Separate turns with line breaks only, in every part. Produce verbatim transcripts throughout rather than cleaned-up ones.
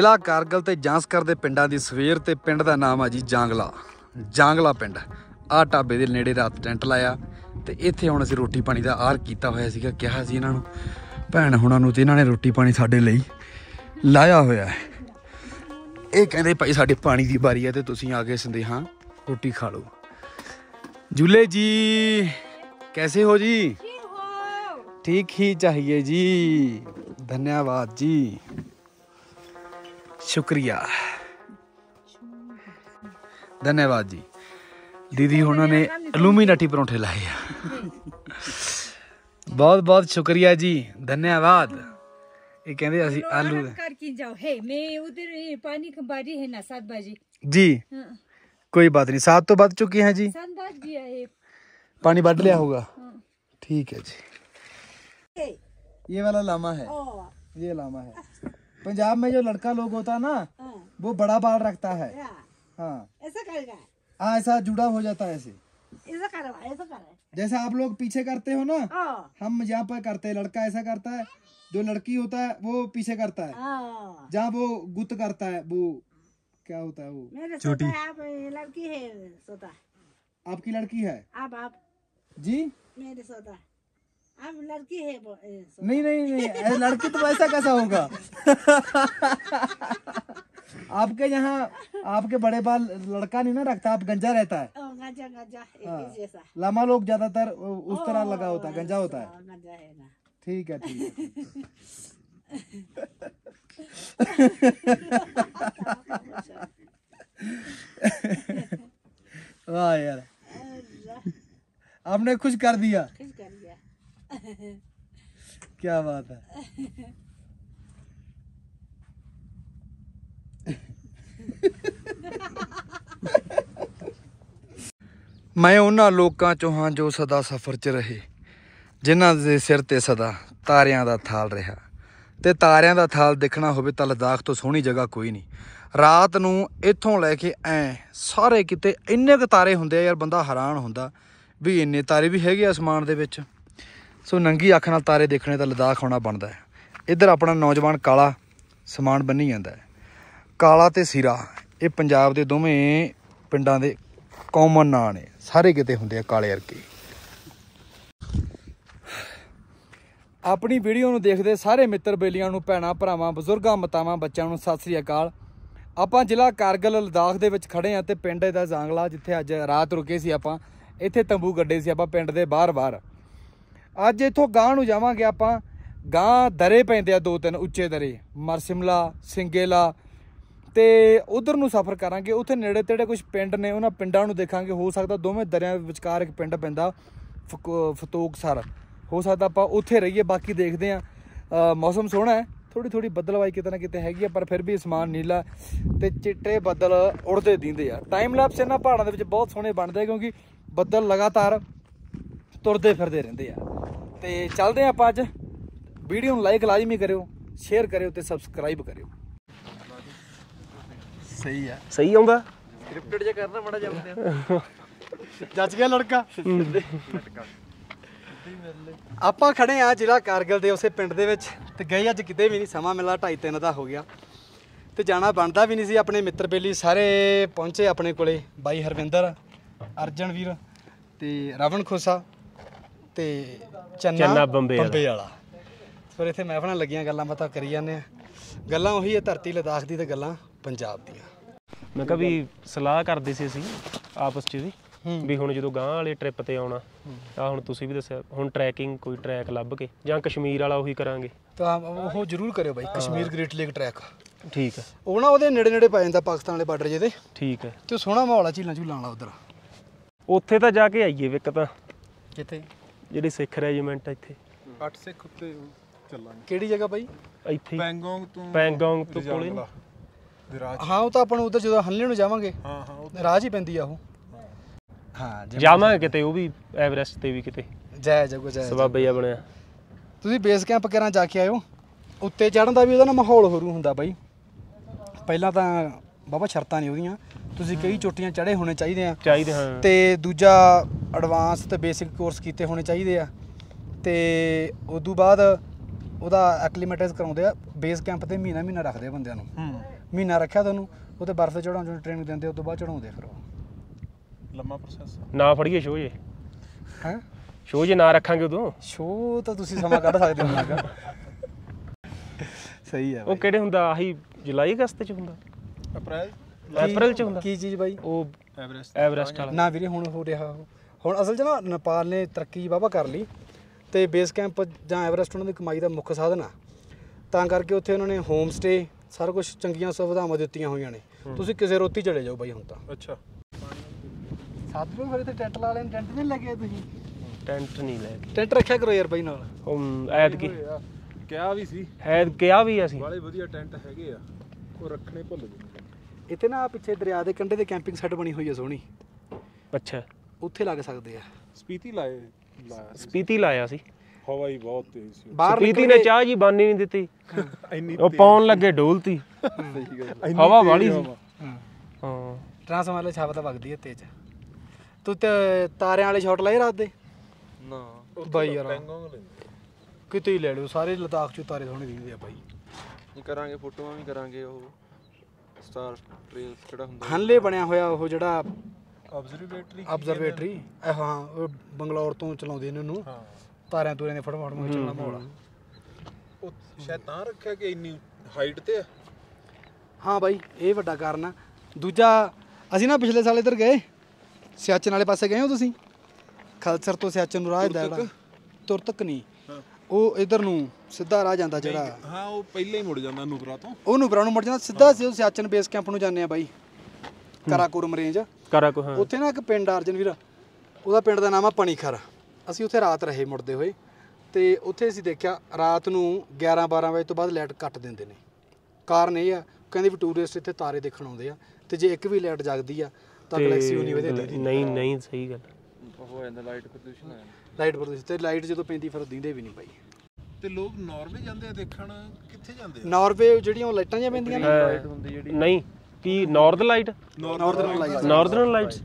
ਜ਼ਿਲ੍ਹਾ ਕਾਰਗਲ ਤੇ ਜਾਂਸਕਰ ਦੇ ਪਿੰਡਾਂ ਦੀ ਸਵੇਰ ਤੇ ਪਿੰਡ ਦਾ ਨਾਮ ਆ ਜੀ ਜਾਂਗਲਾ ਜਾਂਗਲਾ ਪਿੰਡ। ਆਹ ਢਾਬੇ ਦੇ ਨੇੜੇ ਰਾਤ ਟੈਂਟ ਲਾਇਆ ਤੇ ਇੱਥੇ ਹੁਣ ਅਸੀਂ ਰੋਟੀ ਪਾਣੀ ਦਾ ਆਰ ਕੀਤਾ ਹੋਇਆ ਸੀਗਾ। ਕਿਹਾ ਸੀ ਇਹਨਾਂ ਨੂੰ ਭੈਣ ਹੁਣਾਂ ਨੂੰ ਤੇ ਇਹਨਾਂ ਨੇ ਰੋਟੀ ਪਾਣੀ ਸਾਡੇ ਲਈ ਲਾਇਆ ਹੋਇਆ ਹੈ। ਇਹ ਕਹਿੰਦੇ ਭਾਈ ਸਾਡੇ ਪਾਣੀ ਦੀ ਵਾਰੀ ਹੈ ਤੇ ਤੁਸੀਂ ਆ ਕੇ ਸੰਦੇਹਾਂ रोटी खा लो। झूले जी कैसे हो जी? ठीक ही चाहिए जी, धन्यवाद जी, शुक्रिया, धन्यवाद जी। दीदी उन्होंने इल्यूमिनाटी परौंठे लाए बहुत बहुत शुक्रिया जी, धन्यवाद। ये कहते असी आलू
करके जाओ है मैं उधर पानी की बारी है ना सात बजे
जी। कोई बात नहीं, सात तो बज चुकी हैं जी,
है।
पानी बढ़ लिया होगा। ठीक है जी। ये वाला लामा है, ये लामा है। पंजाब में जो लड़का लोग होता है ना वो बड़ा बाल रखता है। हाँ
ऐसा करेगा,
हाँ ऐसा जुड़ा हो जाता है ऐसे।
ऐसा करो, ऐसा करो।
जैसे आप लोग पीछे करते हो ना, हम यहाँ पर करते हैं। लड़का ऐसा करता है, जो लड़की होता है वो पीछे करता है। जहाँ वो गुत करता है वो क्या होता है वो
मेरे छोटी। आप लड़की है सोता,
आपकी लड़की है?
आप आप
जी
मेरे सोता आप लड़की है सोता।
नहीं नहीं नहीं लड़की तो ऐसा कैसा होगा आपके यहाँ आपके बड़े बाल लड़का नहीं ना रखता, आप गंजा रहता है।
गंजा गंजा
हाँ।
जैसा
लामा लोग ज्यादातर उस तरह लगा होता है, गंजा होता है।
गंजा है ना।
ठीक है ठीक है। वाह यार, आपने खुश कर दिया,
खुश कर दिया।
क्या बात है। मैं उन्हां लोकां चों हां जो सदा सफर च रहे, जिन्हां दे सिर ते सदा तारियां दा थाल रहा। ਤੇ ਤਾਰਿਆਂ ਦਾ ਥਾਲ ਦੇਖਣਾ ਹੋਵੇ ਤਾਂ ਲਦਾਖ ਤੋਂ ਸੋਹਣੀ ਜਗ੍ਹਾ ਕੋਈ ਨਹੀਂ। ਰਾਤ ਨੂੰ ਇੱਥੋਂ ਲੈ ਕੇ ਐ ਸਾਰੇ ਕਿਤੇ ਇੰਨੇ ਕੁ ਤਾਰੇ ਹੁੰਦੇ ਆ ਯਾਰ, ਬੰਦਾ ਹੈਰਾਨ ਹੁੰਦਾ ਵੀ ਇੰਨੇ ਤਾਰੇ ਵੀ ਹੈਗੇ ਅਸਮਾਨ ਦੇ ਵਿੱਚ। ਸੋ ਨੰਗੀ ਅੱਖ ਨਾਲ ਤਾਰੇ ਦੇਖਣੇ ਤਾਂ ਲਦਾਖ ਆਉਣਾ ਬਣਦਾ ਹੈ। ਇੱਧਰ ਆਪਣਾ ਨੌਜਵਾਨ ਕਾਲਾ ਸਮਾਨ ਬੰਨੀ ਜਾਂਦਾ ਹੈ। ਕਾਲਾ ਤੇ ਸੀਰਾ ਇਹ ਪੰਜਾਬ ਦੇ ਦੋਵੇਂ ਪਿੰਡਾਂ ਦੇ ਕਾਮਨ ਨਾਂ ਨੇ, ਸਾਰੇ ਕਿਤੇ ਹੁੰਦੇ ਆ ਕਾਲੇ ਵਰਗੇ। ਆਪਣੀ ਵੀਡੀਓ ਨੂੰ ਦੇਖਦੇ ਸਾਰੇ ਮਿੱਤਰ ਬੇਲੀਆਂ ਨੂੰ, ਭੈਣਾਂ ਭਰਾਵਾਂ, ਬਜ਼ੁਰਗਾਂ ਮਾਤਾਵਾਂ, ਬੱਚਿਆਂ ਨੂੰ ਸਤਿ ਸ੍ਰੀ ਅਕਾਲ। ਆਪਾਂ ਜ਼ਿਲ੍ਹਾ ਕਾਰਗਲ ਲਦਾਖ ਦੇ ਵਿੱਚ ਖੜੇ ਹਾਂ ਤੇ ਪਿੰਡ ਦਾ ਜਾਂਗਲਾ, ਜਿੱਥੇ ਅੱਜ ਰਾਤ ਰੁਕੇ ਸੀ ਆਪਾਂ। ਇੱਥੇ ਤੰਬੂ ਗੱਡੇ ਸੀ ਆਪਾਂ ਪਿੰਡ ਦੇ ਬਾਹਰ ਬਾਹਰ। ਅੱਜ ਇੱਥੋਂ ਗਾਂਹ ਨੂੰ ਜਾਵਾਂਗੇ ਆਪਾਂ। ਗਾਂਹ ਦਰੇ ਪੈਂਦੇ ਆ ਦੋ ਤਿੰਨ ਉੱਚੇ ਦਰੇ, ਮਰਸਿਮਲਾ, ਸਿੰਗੇਲਾ, ਤੇ ਉਧਰ ਨੂੰ ਸਫ਼ਰ ਕਰਾਂਗੇ। ਉੱਥੇ ਨੇੜੇ ਤੇੜੇ ਕੁਝ ਪਿੰਡ ਨੇ, ਉਹਨਾਂ ਪਿੰਡਾਂ ਨੂੰ ਦੇਖਾਂਗੇ। ਹੋ ਸਕਦਾ ਦੋਵੇਂ ਦਰਿਆਂ ਵਿਚਕਾਰ ਇੱਕ ਪਿੰਡ ਪੈਂਦਾ ਫਤੋਕਸਰ, ਹੋ ਸਕਦਾ ਆਪਾਂ ਉੱਥੇ ਰਹੀਏ। ਬਾਕੀ ਦੇਖਦੇ ਹਾਂ। ਮੌਸਮ ਸੋਹਣਾ ਹੈ, ਥੋੜੀ ਥੋੜੀ ਬੱਦਲਵਾਈ ਕਿਤੇ ਨਾ ਕਿਤੇ ਹੈਗੀ ਆ, ਪਰ ਫਿਰ ਵੀ ਅਸਮਾਨ ਨੀਲਾ ਤੇ ਚਿੱਟੇ ਬੱਦਲ ਉੜਦੇ ਦਿੰਦੇ ਆ। ਟਾਈਮ ਲੈਪਸ ਇਹਨਾਂ ਪਹਾੜਾਂ ਦੇ ਵਿੱਚ ਬਹੁਤ ਸੋਹਣੇ ਬਣਦੇ ਆ, ਕਿਉਂਕਿ ਬੱਦਲ ਲਗਾਤਾਰ ਤੁਰਦੇ ਫਿਰਦੇ ਰਹਿੰਦੇ ਆ। ਤੇ ਚੱਲਦੇ ਆ ਆਪਾਂ ਅੱਜ। ਵੀਡੀਓ ਨੂੰ ਲਾਈਕ ਲਾਜ਼ਮੀ ਕਰਿਓ, ਸ਼ੇਅਰ ਕਰਿਓ ਤੇ ਸਬਸਕ੍ਰਾਈਬ ਕਰਿਓ। ਸਹੀ ਆ,
ਸਹੀ ਆਉਂਦਾ।
ਸਕ੍ਰਿਪਟਡ ਜਿਹਾ ਕਰਨਾ ਬੜਾ ਜੰਮਦੇ ਜੱਜ ਗਿਆ ਲੜਕਾ। ਆਪਾਂ ਖੜੇ ਆ ਜ਼ਿਲ੍ਹਾ ਕਾਰਗਲ ਦੇ ਉਸੇ ਪਿੰਡ ਦੇ ਵਿੱਚ, ਤੇ ਗਏ ਅੱਜ ਕਿਤੇ ਵੀ ਨਹੀਂ। ਸਮਾਂ ਮਿਲਾ ਢਾਈ ਤਿੰਨ ਦਾ ਹੋ ਗਿਆ ਤੇ ਜਾਣਾ ਬਣਦਾ ਵੀ ਨਹੀਂ ਸੀ। ਆਪਣੇ ਮਿੱਤਰ ਬੇਲੀ ਸਾਰੇ ਪਹੁੰਚੇ ਆਪਣੇ ਕੋਲੇ, ਬਾਈ ਹਰਵਿੰਦਰ, ਅਰਜਨ ਵੀਰ ਤੇ ਰਵਣ ਖੋਸਾ ਤੇ ਚੰਨਾ ਬੰਬੇ ਵਾਲਾ। ਫਿਰ ਇੱਥੇ ਮਹਿਫਲਾਂ ਲੱਗੀਆਂ, ਗੱਲਾਂ ਬਾਤਾਂ ਕਰੀ ਜਾਂਦੇ ਆ। ਗੱਲਾਂ ਉਹੀ ਹੈ ਧਰਤੀ ਲਦਾਖ ਦੀ ਤੇ ਗੱਲਾਂ ਪੰਜਾਬ ਦੀਆਂ।
ਮੈਂ ਕਿਹਾ ਵੀ ਸਲਾਹ ਕਰਦੇ ਸੀ ਅਸੀਂ ਆਪਸ 'ਚ ਵੀ ਵੀ ਹੁਣ ਜਦੋਂ ਗਾਂਹ ਵਾਲੇ ਟ੍ਰਿਪ ਤੇ ਆਉਣਾ, ਆ ਹੁਣ ਤੁਸੀਂ ਵੀ ਦੱਸਿਆ, ਹੁਣ ਟਰੈਕਿੰਗ ਕੋਈ ਟਰੈਕ ਲੱਭ ਕੇ ਜਾਂ ਕਸ਼ਮੀਰ ਵਾਲਾ ਉਹੀ ਕਰਾਂਗੇ
ਤਾਂ ਉਹ ਜ਼ਰੂਰ ਕਰਿਓ ਬਾਈ, ਕਸ਼ਮੀਰ ਗ੍ਰੇਟ ਲੇਕ ਟਰੈਕ।
ਠੀਕ ਹੈ।
ਉਹ ਨਾ ਉਹਦੇ ਨੇੜੇ ਨੇੜੇ ਪੈ ਜਾਂਦਾ ਪਾਕਿਸਤਾਨ ਵਾਲੇ ਬਾਰਡਰ ਜਿਹਦੇ।
ਠੀਕ ਹੈ।
ਤੇ ਸੋਹਣਾ ਮਾਹੌਲ ਆ ਝੀਲਾਂ ਝੂਲਾਂ ਵਾਲਾ ਉੱਧਰ।
ਉੱਥੇ ਤਾਂ ਜਾ ਕੇ ਆਈਏ ਇੱਕ ਤਾਂ,
ਕਿੱਥੇ?
ਜਿਹੜੀ ਸਿੱਖ ਰੈਜੀਮੈਂਟ ਇੱਥੇ
ਅੱਠ ਸਿੱਖ ਉੱਤੇ ਚੱਲਾਂਗੇ।
ਕਿਹੜੀ ਜਗ੍ਹਾ ਬਾਈ?
ਇੱਥੇ
ਪੈਂਗੋਂਗ ਤੋਂ
ਪੈਂਗੋਂਗ ਤੋਂ ਕੋਲੇ।
ਹਾਂ ਉਹ ਤਾਂ ਆਪਾਂ ਨੂੰ ਉੱਧਰ ਜਦੋਂ ਹੰਲੇ ਨੂੰ ਜਾਵਾਂਗੇ,
ਹਾਂ ਹਾਂ
ਰਾਜ ਹੀ ਪੈਂਦੀ ਆ ਉਹ। ਹਾਂ
ਜਾਵਾਂਗੇ ਕਿਤੇ, ਉਹ ਵੀ ਐਵਰੈਸਟ ਤੇ ਵੀ ਕਿਤੇ
ਜੈ ਜਗੋ ਜੈ
ਸਬਾਬਾ ਜਿਹਾ ਬਣਿਆ।
ਤੁਸੀਂ ਬੇਸ ਕੈਂਪ ਕਰਾਂ ਜਾ ਕੇ ਆਇਓ। ਉੱਤੇ ਚੜ੍ਹਨ ਦਾ ਵੀ ਉਹਦਾ ਨਾ ਮਾਹੌਲ ਹੋਰੂ ਹੁੰਦਾ ਬਾਈ। ਪਹਿਲਾਂ ਤਾਂ ਬਾਬਾ ਸ਼ਰਤਾਂ ਨਹੀਂ ਉਹਦੀਆਂ, ਤੁਸੀਂ ਕਈ ਚੋਟੀਆਂ ਚੜ੍ਹੇ ਹੋਣੇ ਚਾਹੀਦੇ ਆ
ਚਾਹੀਦੇ ਹਾਂ।
ਤੇ ਦੂਜਾ ਐਡਵਾਂਸ ਤੇ ਬੇਸਿਕ ਕੋਰਸ ਕੀਤੇ ਹੋਣੇ ਚਾਹੀਦੇ ਆ। ਤੇ ਉਦੋਂ ਬਾਅਦ ਉਹਦਾ ਐਕਲੀਮੇਟਾਈਜ਼ ਕਰਾਉਂਦੇ ਆ। ਬੇਸ ਕੈਂਪ ਤੇ ਮਹੀਨਾ ਮਹੀਨਾ ਰੱਖਦੇ ਆ ਬੰਦਿਆਂ ਨੂੰ। ਮਹੀਨਾ ਰੱਖਿਆ ਤੁਹਾਨੂੰ ਉੱਥੇ ਬਰਫ਼ ਚੜਾਉਣ ਨੂੰ ਟ੍ਰੇਨਿੰਗ ਦਿੰਦੇ ਉਸ ਤੋਂ ਬਾਅਦ ਚੜਾਉਂਦੇ ਫਿਰ ਉਹ
ਲੰਮਾ ਪ੍ਰੋਸੈਸ
ਨਾ ਫੜੀਏ ਸ਼ੋਅ ਜੇ
ਹੈ
ਸ਼ੋਅ ਜੇ ਨਾ ਰੱਖਾਂਗੇ ਉਦੋਂ
ਸ਼ੋਅ ਤਾਂ ਤੁਸੀਂ ਸਮਾਂ ਕੱਢ ਸਕਦੇ ਹੋ ਨਾ ਕਰ ਸਹੀ ਹੈ
ਉਹ ਕਿਹੜੇ ਹੁੰਦਾ ਆਹੀ ਜੁਲਾਈ ਅਗਸਤ ਚ ਹੁੰਦਾ
ਅਪ੍ਰੈਲ
ਅਪ੍ਰੈਲ ਚ ਹੁੰਦਾ
ਕੀ ਚੀਜ਼ ਬਾਈ
ਉਹ
ਐਵਰੈਸਟ
ਐਵਰੈਸਟ ਵਾਲਾ
ਨਾ ਵੀਰੇ ਹੁਣ ਹੋ ਰਿਹਾ ਉਹ ਹੁਣ ਅਸਲ 'ਚ ਨਾ ਨੇਪਾਲ ਨੇ ਤਰੱਕੀ ਵਾਹਵਾ ਕਰ ਲਈ ਤੇ ਬੇਸ ਕੈਂਪ ਜਾਂ ਐਵਰੈਸਟ ਉਹਨਾਂ ਦੀ ਕਮਾਈ ਦਾ ਮੁੱਖ ਸਾਧਨ ਆ ਤਾਂ ਕਰਕੇ ਉੱਥੇ ਉਹਨਾਂ ਨੇ ਹੋਮ ਸਟੇ ਸਾਰਾ ਕੁਝ ਚੰਗੀਆਂ ਸੁਵਿਧਾਵਾਂ ਦਿੱਤੀਆਂ ਹੋਈਆਂ ਨੇ ਤੁਸੀਂ ਕਿਸੇ ਰੋਤੀ ਚਲੇ ਜਾਓ ਬਾਈ ਹੁਣ ਤਾਂ
ਅੱਛਾ
ਸਾਧੂ ਫਿਰ ਇੱਥੇ ਟੈਂਟ ਲਾ ਲੈਣ ਟੈਂਟ ਨਹੀਂ ਲੱਗੇ ਤੁਸੀਂ
ਟੈਂਟ ਨਹੀਂ ਲੈ ਕੇ
ਟੈਂਟ ਰੱਖਿਆ ਕਰੋ ਯਾਰ ਬਾਈ ਨਾਲ
ਉਹ ਐਦ ਕੀ
ਕਿਹਾ ਵੀ ਸੀ
ਐਦ ਕਿਹਾ ਵੀ ਅਸੀਂ
ਬਾਲੇ ਵਧੀਆ ਟੈਂਟ ਹੈਗੇ ਆ ਉਹ ਰੱਖਣੇ ਭੁੱਲ ਗਏ
ਇੱਥੇ ਨਾ ਪਿੱਛੇ ਦਰਿਆ ਦੇ ਕੰਢੇ ਤੇ ਕੈਂਪਿੰਗ ਸੈੱਟ ਬਣੀ ਹੋਈ ਹੈ ਸੋਹਣੀ
ਅੱਛਾ
ਉੱਥੇ ਲੱਗ ਸਕਦੇ ਆ
ਸਪੀਤੀ ਲਾਏ ਲਾਇਆ ਸੀ।
ਸਪੀਤੀ ਲਾਇਆ ਸੀ
ਹਵਾ ਹੀ ਬਹੁਤ ਤੇਜ਼ ਸੀ
ਬਾਹਰ
ਸਪੀਤੀ ਨੇ ਚਾਹ ਜੀ ਬਾਨੀ ਨਹੀਂ ਦਿੱਤੀ
ਇੰਨੀ
ਉਹ ਪਾਉਣ ਲੱਗੇ ਡੋਲਤੀ ਹਵਾ ਵਾਲੀ ਸੀ ਹਾਂ
ਟ੍ਰਾਂਸਫਾਰਮਰ ਛਾਪ ਤਾਂ ਵਗਦੀ ਹੈ ਤੇਜ਼ ਤੂੰ ਤੇ ਤਾਰਿਆਂ ਵਾਲੇ ਸ਼ਾਟ ਲਾਏ ਰਾਤ ਦੇ
ਨਾ
ਬਾਈ ਯਾਰ
ਪੈਂਗੋਂਗ ਲੈਂਦੇ
ਕਿਤੇ ਹੀ ਲੈ ਲਿਓ ਸਾਰੇ ਲਦਾਖ ਚ ਤਾਰੇ ਸੋਹਣੇ ਦਿਖਦੇ ਆ ਬਾਈ
ਨਹੀਂ ਕਰਾਂਗੇ ਫੋਟੋਆਂ ਵੀ ਕਰਾਂਗੇ ਉਹ ਸਟਾਰ ਟ੍ਰੇਲ ਕਿਹੜਾ ਹੁੰਦਾ
ਹਨਲੇ ਬਣਿਆ ਹੋਇਆ ਉਹ ਜਿਹੜਾ
ਆਬਜ਼ਰਵੇਟਰੀ
ਆਬਜ਼ਰਵੇਟਰੀ ਹਾਂ ਉਹ ਬੰਗਲੌਰ ਤੋਂ ਚਲਾਉਂਦੇ ਨੇ ਉਹਨੂੰ
ਹਾਂ
ਤਾਰਿਆਂ ਤੂਰਿਆਂ ਦੇ ਫਟਫਟ ਨੂੰ ਚੱਲਣਾ ਮਾਹੌਲ
ਉਹ ਸ਼ਾਇਦ ਤਾਂ ਰੱਖਿਆ ਕਿ ਇੰਨੀ ਹਾਈਟ ਤੇ ਆ
ਹਾਂ ਬਾਈ ਇਹ ਵੱਡਾ ਕਾਰਨ ਆ ਦੂਜਾ ਅਸੀਂ ਨਾ ਪਿਛਲੇ ਸਾਲ ਇੱਧਰ ਗਏ ਸਿਆਚਨ ਵਾਲੇ ਪਾਸੇ ਗਏ ਹੋ ਤੁਸੀਂ ਖਲਸਰ ਤੋਂ ਸਿਆਚਨ ਨੂੰ ਰਾਹ ਜਿਹੜਾ ਤੁਰ ਤੱਕ ਨਹੀਂ ਉਹ ਇਧਰ ਨੂੰ ਸਿੱਧਾ ਰਾਹ ਜਾਂਦਾ ਜਿਹੜਾ
ਹਾਂ ਉਹ ਪਹਿਲਾਂ ਹੀ ਮੁੜ ਜਾਂਦਾ ਨੂਬਰਾ ਤੋਂ
ਉਹ ਨੂਬਰਾ ਨੂੰ ਮੁੜ ਜਾਂਦਾ ਸਿੱਧਾ ਸਿਆਚਨ ਬੇਸ ਕੈਂਪ ਨੂੰ ਜਾਂਦੇ ਆ ਬਾਈ ਕਰਾਕੋਰਮ ਰੇਂਜ
ਕਰਾ ਕੋ ਹਾਂ
ਉੱਥੇ ਨਾ ਇੱਕ ਪਿੰਡ ਅਰਜਨ ਵੀਰ ਉਹਦਾ ਪਿੰਡ ਦਾ ਨਾਮ ਆ ਪਣੀਖਰ ਅਸੀਂ ਉੱਥੇ ਰਾਤ ਰਹੇ ਮੁੜਦੇ ਹੋਏ ਤੇ ਉੱਥੇ ਅਸੀਂ ਦੇਖਿਆ ਰਾਤ ਨੂੰ ਗਿਆਰਾਂ ਬਾਰਾਂ ਵਜੇ ਤੋਂ ਬਾਅਦ ਲਾਈਟ ਕੱਟ ਦਿੰਦੇ ਨੇ ਕਾਰਨ ਇਹ ਆ ਕਹਿੰਦੇ ਵੀ ਟੂਰਿਸਟ ਇੱਥੇ ਤਾਰੇ ਦੇਖਣ ਆਉਂਦੇ ਆ ਤੇ ਜੇ ਇੱਕ ਵੀ ਲਾਈਟ ਜਗਦੀ ਆ ਤਾਂ ਗਲੈਕਸੀ ਉਨੀ ਵਧੇ ਦਿੰਦੀ
ਨਹੀਂ ਨਹੀਂ ਸਹੀ ਗੱਲ
ਉਹ ਹੋ ਜਾਂਦਾ ਲਾਈਟ ਪ੍ਰਦੂਸ਼ਣ ਹੋ ਜਾਂਦਾ
ਲਾਈਟ ਪ੍ਰਦੂਸ਼ਣ ਤੇ ਲਾਈਟ ਜਦੋਂ ਪੈਂਦੀ ਫਿਰ ਦਿੰਦੇ ਵੀ ਨਹੀਂ ਬਾਈ
ਤੇ ਲੋਕ ਨਾਰਵੇ ਜਾਂਦੇ ਆ ਦੇਖਣ ਕਿੱਥੇ ਜਾਂਦੇ ਆ
ਨਾਰਵੇ ਜਿਹੜੀਆਂ ਉਹ ਲਾਈਟਾਂ ਜਿਹੀਆਂ ਪੈਂਦੀਆਂ ਨੇ
ਲਾਈਟ ਹੁੰਦੀ ਜਿਹੜੀ
ਨਹੀਂ ਕੀ north light
northern lights
northern lights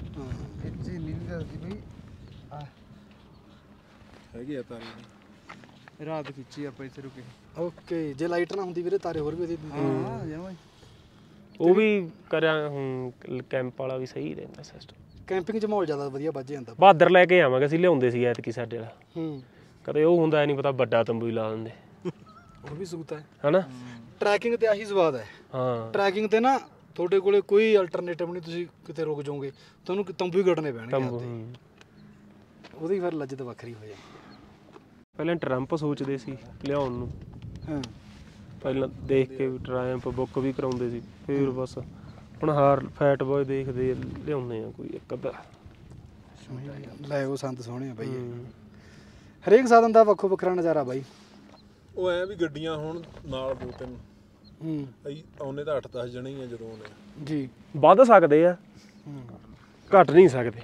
ਹੈਗੇ ਆ ਤਾਰੇ
ਰਾਤ ਖਿੱਚੀ ਆਪਾਂ ਇੱਥੇ ਰੁਕੇ
ਓਕੇ ਜੇ ਲਾਈਟ ਨਾ ਹੁੰਦੀ ਵੀਰੇ ਤਾਰੇ ਹੋਰ ਵੀ ਵਧੀਆ ਦਿੰਦੇ
ਹਾਂ ਜਮਾ
ਉਹ ਵੀ ਕਰਿਆ ਹੁਣ ਕੈਂਪ ਵਾਲਾ ਵੀ ਸਹੀ ਰਹਿੰਦਾ ਸਿਸਟਮ
ਕੈਂਪਿੰਗ 'ਚ ਮਾਹੌਲ ਜ਼ਿਆਦਾ ਵਧੀਆ ਵੱਜ ਜਾਂਦਾ
ਬਹਾਦਰ ਲੈ ਕੇ ਆਵਾਂਗੇ ਅਸੀਂ ਲਿਆਉਂਦੇ ਸੀ ਐਤਕੀ ਸਾਡੇ ਵਾਲਾ
ਹੂੰ
ਕਦੇ ਉਹ ਹੁੰਦਾ ਨਹੀਂ ਪਤਾ ਵੱਡਾ ਤੰਬੂ ਹੀ ਲਾ ਦਿੰਦੇ
ਉਹ ਵੀ ਸੂਤ ਹੈ
ਹਨਾ
ਟਰੈਕਿੰਗ ਤੇ ਆਹੀ ਸਵਾਦ ਹੈ
ਹਾਂ
ਟਰੈਕਿੰਗ ਤੇ ਨਾ ਤੁਹਾਡੇ ਕੋਲੇ ਕੋਈ ਅਲਟਰਨੇਟਿਵ ਨਹੀਂ ਤੁਸੀਂ ਕਿਤੇ ਰੁਕ ਜਾਓਗੇ ਤੁਹਾਨੂੰ ਤੰਬੂ ਹੀ ਗੱਡਣੇ ਪੈਣਗੇ
ਤੰਬੂ
ਆਪਦੇ।
ਹੂੰ।
ਉਹਦੀ ਫਿਰ ਲੱਜਤ ਵੱਖਰੀ ਹੋ ਜਾਂਦੀ
ਪਹਿਲਾਂ ਟਰੰਪ ਸੋਚਦੇ ਸੀ ਲਿਆਉਣ ਨੂੰ
ਹਾਂ
ਪਹਿਲਾਂ ਦੇਖ ਕੇ ਵੀ ਟਰੰਪ ਬੁੱਕ ਵੀ ਕਰਾਉਂਦੇ ਸੀ ਫਿਰ ਬਸ ਹੁਣ ਹਾਰ ਫੈਟ ਬॉय ਦੇਖਦੇ ਆ, ਲਿਆਉਂਦੇ ਆ ਕੋਈ ਇੱਕ ਅੱਧਾ
ਲੈ ਉਹ ਸੰਤ ਸੋਹਣੇ ਆ ਬਾਈ ਇਹ।
ਹੂੰ।
ਹਰੇਕ ਸਾਧਨ ਦਾ ਵੱਖੋ ਵੱਖਰਾ ਨਜ਼ਾਰਾ ਬਾਈ
ਉਹ ਐ ਵੀ ਗੱਡੀਆਂ ਹੁਣ ਨਾਲ ਦੋ ਤਿੰਨ
ਹੂੰ
ਅਸੀਂ ਆਉਨੇ ਤਾਂ ਅੱਠ ਦਸ ਜਣੇ ਹੀ ਆ ਜਦੋਂ ਆਉਨੇ
ਜੀ
ਵੱਧ ਸਕਦੇ ਆ
ਹੂੰ
ਘਟ ਨਹੀਂ ਸਕਦੇ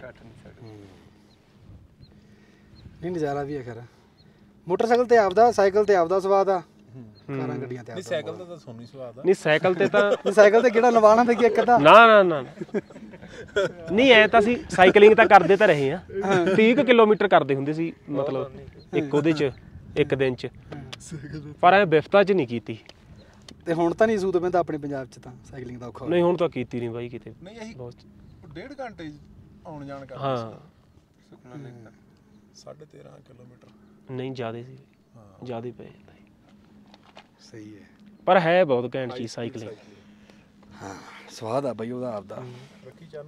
ਨਹੀਂ ਨਜ਼ਾਰਾ ਵੀ ਹੈ ਖਰਾ ਮੋਟਰਸਾਈਕਲ ਤੇ ਆਪਦਾ ਸਾਈਕਲ ਤੇ ਆਪਦਾ ਸਵਾਦ ਆ ਕਾਰਾਂ ਗੱਡੀਆਂ ਤੇ
ਨਹੀਂ
ਆਪਦਾ
ਸਾਈਕਲ ਦਾ ਤਾਂ ਸੋਨੂੰ ਹੀ ਸਵਾਦ ਆ
ਨਹੀਂ ਸਾਈਕਲ ਤੇ ਤਾਂ
ਨਹੀਂ ਸਾਈਕਲ ਤੇ ਕਿਹੜਾ ਲਵਾਣਾ ਤੇ ਕੀ ਇੱਕ ਅੱਧਾ
ਨਾ ਨਾ ਨਾ ਨਹੀਂ ਐ ਤਾਂ ਅਸੀਂ ਸਾਈਕਲਿੰਗ ਤਾਂ ਕਰਦੇ ਤਾਂ ਰਹੇ ਆ ਤੀਹ ਕੁ ਕਿਲੋਮੀਟਰ ਕਰਦੇ ਹੁੰਦੇ ਸੀ ਮਤਲਬ ਇੱਕ ਉਹਦੇ ਚ ਇੱਕ ਦਿਨ ਚ ਪਰ ਐ ਬਿਫਤਾ ਚ ਨਹੀਂ ਕੀਤੀ
ਤੇ ਹੁਣ ਤਾਂ ਨਹੀਂ ਸੂਤ ਪੈਂਦਾ ਆਪਣੇ ਪੰਜਾਬ 'ਚ ਤਾਂ ਸਾਈਕਲਿੰਗ ਦਾ ਔਖਾ ਹੋ
ਨਹੀਂ ਹੁਣ ਤਾਂ ਕੀਤੀ ਨਹੀਂ ਬਾਈ ਕਿਤੇ
ਨਹੀਂ ਅਸੀਂ
ਬਹੁਤ
ਡੇਢ ਘੰਟੇ 'ਚ ਆਉਣ ਜਾਣ ਕਰਦੇ
ਹਾਂ
ਸੁਖਨਾ ਲੇਕ ਤੱਕ
ਸਾਢੇ ਤੇਰਾਂ ਕਿਲੋਮੀਟਰ
ਨਹੀਂ ਜ਼ਿਆਦੇ ਸੀ
ਹਾਂ
ਜ਼ਿਆਦੇ ਪੈ ਜਾਂਦਾ ਸੀ।
ਸਹੀ ਹੈ
ਪਰ ਹੈ ਬਹੁਤ ਘੈਂਟ ਚੀਜ਼ ਸਾਈਕਲਿੰਗ
ਹਾਂ ਸਵਾਦ ਆ ਬਈ ਉਹਦਾ ਆਪਦਾ
ਰੱਖੀ ਚੱਲ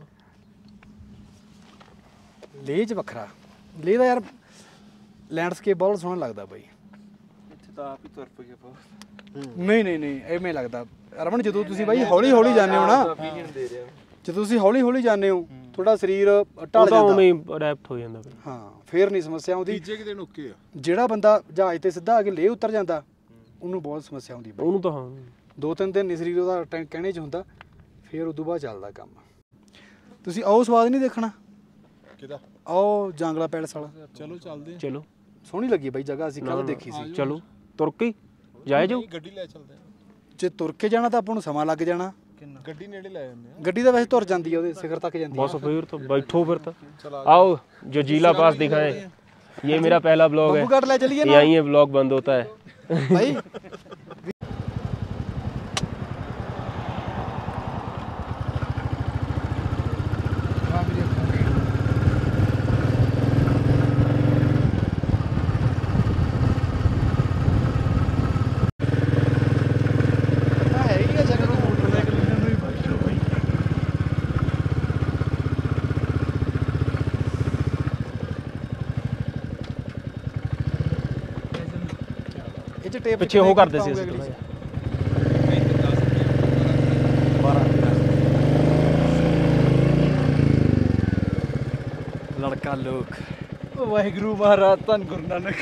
ਲੇਹ 'ਚ ਵੱਖਰਾ ਲੇਹ ਦਾ ਯਾਰ ਲੈਂਡਸਕੇਪ ਬਹੁਤ ਸੋਹਣਾ ਲੱਗਦਾ ਬਈ
ਇੱਥੇ ਤਾਂ ਆਪ ਹੀ ਤੁਰ ਪਏ ਆਪਾਂ
ਨਹੀਂ ਨਹੀਂ ਨਹੀਂ ਐਵੇਂ ਲੱਗਦਾ ਰਮਨ ਜਦੋਂ ਤੁਸੀਂ ਬਾਈ ਹੌਲੀ ਹੌਲੀ ਜਾਂਦੇ ਹੋ ਨਾ
opinion ਦੇ ਰਿਹਾ
ਜਦੋਂ ਤੁਸੀਂ ਹੌਲੀ ਹੌਲੀ ਜਾਂਦੇ ਹੋ ਤੁਹਾਡਾ ਸਰੀਰ ਢਲ
ਤਾਂ
ਜਾਂਦਾ
ਉਵੇਂ ਹੀ ਅਡੈਪਟ ਹੋ ਜਾਂਦਾ ਬਈ
ਹਾਂ ਫੇਰ ਨਹੀਂ ਸਮੱਸਿਆ ਆਉਂਦੀ
ਤੀਜੇ ਕਿਤੇ ਨੁੱਕੇ ਆ
ਜਿਹੜਾ ਬੰਦਾ ਜਹਾਜ਼ ਤੇ ਸਿੱਧਾ ਆ ਕੇ ਲੇਹ ਉਤਰ ਜਾਂਦਾ ਉਹਨੂੰ ਬਹੁਤ ਸਮੱਸਿਆ ਆਉਂਦੀ ਬਈ
ਉਹਨੂੰ ਤਾਂ ਹਾਂ
ਦੋ ਤਿੰਨ ਦਿਨ ਨਹੀਂ ਸਰੀਰ ਉਹਦਾ ਟੈ- ਕਹਿਣੇ 'ਚ ਹੁੰਦਾ ਫੇਰ ਉਦੋਂ ਬਾਅਦ ਚੱਲਦਾ ਕੰਮ ਤੁਸੀਂ ਆਓ ਸਵਾਦ ਨਹੀਂ ਦੇਖਣਾ
ਕਿਹਦਾ
ਆਓ ਜਾਂਗਲਾ ਪੈਲਸ ਵਾਲਾ
ਚਲੋ ਚੱਲਦੇ ਆ
ਚਲੋ
ਸੋਹਣੀ ਲੱਗੀ ਬਾਈ ਜਗ੍ਹਾ ਅਸੀਂ ਕੱਲ ਦੇਖੀ ਸੀ
ਚਲੋ ਤੁਰ ਕੇ ਜਾਏ ਜਾਓ
ਨਹੀਂ, ਗੱਡੀ ਲੈ ਚੱਲਦੇ ਆ
ਜੇ ਤੁਰ ਕੇ ਜਾਣਾ ਤਾਂ ਆਪਾਂ ਨੂੰ ਸਮਾਂ ਲੱਗ ਜਾਣਾ
ਗੱਡੀ ਨੇੜੇ ਲੈ ਜਾਂਦੇ ਆ
ਗੱਡੀ ਤਾਂ ਵੈਸੇ ਤੁਰ ਜਾਂਦੀ ਆ ਉਹਦੇ ਸਿਖਰ ਤੱਕ ਜਾਂਦੀ
बस फिर तो बैठो फिर तो आओ जो जिला पास दिखाएं ये मेरा पहला ब्लॉग है
ਬੱਬੂ ਘਾਟ ਲੈ ਚਲੀਏ ਨਾ
यहीं ये ब्लॉग बंद होता है
ਭਾਈ ਚ ਟੇਪ
ਪਿੱਛੇ ਉਹ ਕਰਦੇ ਸੀ ਅਸੀਂ ਥੋੜਾ ਜਿਹਾ
ਲੜਕਾ ਲੋਕ ਵਾਹਿਗੁਰੂ ਮਹਾਰਾਜ ਧੰਨ ਗੁਰੂ ਨਾਨਕ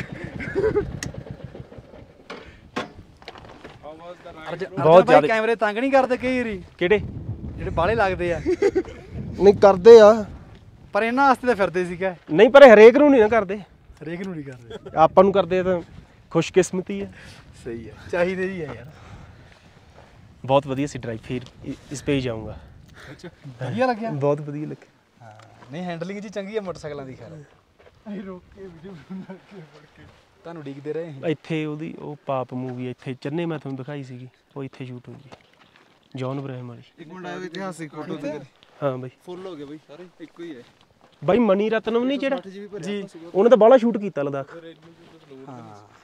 ਬਹੁਤ ਜ਼ਿਆਦਾ ਕੈਮਰੇ ਤੰਗ ਨਹੀਂ ਕਰਦੇ ਕਈ ਵਾਰੀ
ਕਿਹੜੇ
ਜਿਹੜੇ ਬਾਲੇ ਲੱਗਦੇ ਆ
ਨਹੀਂ ਕਰਦੇ ਆ
ਪਰ ਇਹਨਾਂ ਵਾਸਤੇ ਤਾਂ ਫਿਰਦੇ ਸੀਗਾ
ਨਹੀਂ ਪਰ ਹਰੇਕ ਨੂੰ ਨਹੀਂ ਨਾ ਕਰਦੇ
ਹਰੇਕ ਨੂੰ ਨਹੀਂ ਕਰਦੇ
ਆਪਾਂ ਨੂੰ ਕਰਦੇ ਤਾਂ ਖੁਸ਼ਕਿਸਮਤੀ ਹੈ
ਸਹੀ ਹੈ ਚਾਹੀਦੇ ਜੀ ਆ ਯਾਰ
ਬਹੁਤ ਵਧੀਆ ਸੀ ਡਰਾਈਵ ਫਿਰ ਇਸ ਪੇ ਹੀ ਜਾਊਂਗਾ
ਵਧੀਆ ਲੱਗਿਆ
ਬਹੁਤ ਵਧੀਆ ਲੱਗਿਆ
ਹਾਂ ਨਹੀਂ ਹੈਂਡਲਿੰਗ ਜੀ ਚੰਗੀ ਆ ਮੋਟਰਸਾਈਕਲਾਂ ਦੀ ਖੈਰ ਅਸੀਂ ਰੋਕ ਕੇ ਵੀਡੀਓ ਬਣਾ ਕੇ ਫੜ ਕੇ ਤੁਹਾਨੂੰ ਉਡੀਕਦੇ ਰਹੇ ਅਸੀਂ
ਇੱਥੇ ਉਹਦੀ ਉਹ ਪਾਪ ਮੂਵੀ ਇੱਥੇ ਚੰਨੇ ਮੈਂ ਤੁਹਾਨੂੰ ਦਿਖਾਈ ਸੀਗੀ ਉਹ ਇੱਥੇ ਸ਼ੂਟ ਹੋਈ ਜੌਨ ਇਬਰਾਹਿਮ ਵਾਲੀ
ਇੱਕ ਮਿੰਟ ਆਇਆ ਇਤਿਹਾਸਿਕ ਫੋਟੋ ਤੇ
ਹਾਂ ਬਾਈ
ਫੁੱਲ ਹੋ ਗਏ ਬਈ ਸਾਰੇ ਇੱਕੋ ਹੀ ਹੈ
ਬਾਈ ਮਨੀ ਰਤਨਮ ਨਹੀਂ ਜਿਹੜਾ ਜੀ ਉਹਨੇ ਤਾਂ ਬਾਹਲਾ ਸ਼ੂਟ ਕੀਤਾ ਲਦਾਖ
ਹਾਂ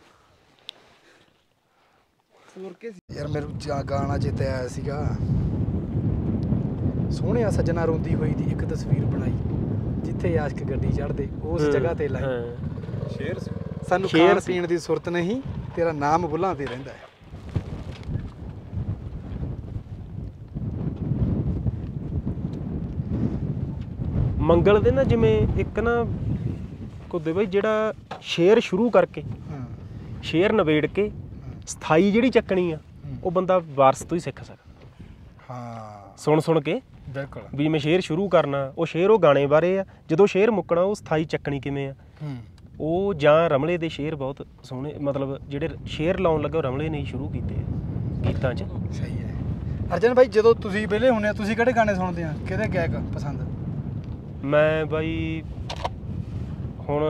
ਯਾਰ ਮੈਨੂੰ ਜਾ ਗਾਣਾ ਚੇਤੇ ਆਇਆ ਸੀਗਾ ਸੋਹਣਿਆ ਸੱਜਣਾ ਰੋਂਦੀ ਹੋਈ ਦੀ ਇੱਕ ਤਸਵੀਰ ਬਣਾਈ ਜਿੱਥੇ ਆਸ਼ਕ ਗੱਡੀ ਚੜ੍ਹਦੇ ਉਸ ਜਗ੍ਹਾ ਤੇ ਲਾਈ
ਸ਼ੇਰ ਸੀ
ਸਾਨੂੰ ਖਾਣ ਪੀਣ ਦੀ ਸੁਰਤ ਨਹੀਂ ਤੇਰਾ ਨਾਮ ਬੁੱਲਾਂ ਤੇ ਰਹਿੰਦਾ ਹੈ
ਮੰਗਲ ਦੇ ਨਾ ਜਿਵੇਂ ਇੱਕ ਨਾ ਕੁੱਦੇ ਬਾਈ ਜਿਹੜਾ ਸ਼ੇਰ ਸ਼ੁਰੂ ਕਰਕੇ ਸ਼ੇਰ ਨਵੇੜ ਕੇ ਸਥਾਈ ਜਿਹੜੀ ਚੱਕਣੀ ਆ ਉਹ ਬੰਦਾ ਵਾਰਸ ਤੋਂ ਹੀ ਸਿੱਖ ਸਕਦਾ
ਹਾਂ
ਸੁਣ ਸੁਣ ਕੇ
ਬਿਲਕੁਲ
ਵੀ ਮੈਂ ਸ਼ੇਰ ਸ਼ੁਰੂ ਕਰਨਾ ਉਹ ਸ਼ੇਰ ਉਹ ਗਾਣੇ ਬਾਰੇ ਆ ਜਦੋਂ ਸ਼ੇਰ ਮੁੱਕਣਾ ਉਹ ਸਥਾਈ ਚੱਕਣੀ ਕਿਵੇਂ ਆ ਉਹ ਜਾਂ ਰਮਲੇ ਦੇ ਸ਼ੇਰ ਬਹੁਤ ਸੋਹਣੇ ਮਤਲਬ ਜਿਹੜੇ ਸ਼ੇਰ ਲਾਉਣ ਲੱਗੇ ਉਹ ਰਮਲੇ ਨੇ ਹੀ ਸ਼ੁਰੂ ਕੀਤੇ ਆ ਗੀਤਾਂ 'ਚ
ਸਹੀ ਹੈ ਅਰਜਨ ਭਾਈ ਜਦੋਂ ਤੁਸੀਂ ਵਿਹਲੇ ਹੁੰਦੇ ਆ ਤੁਸੀਂ ਕਿਹੜੇ ਗਾਣੇ ਸੁਣਦੇ ਆ ਕਿਹਦੇ ਗਾਇਕ ਪਸੰਦ
ਮੈਂ ਬਾਈ ਹੁਣ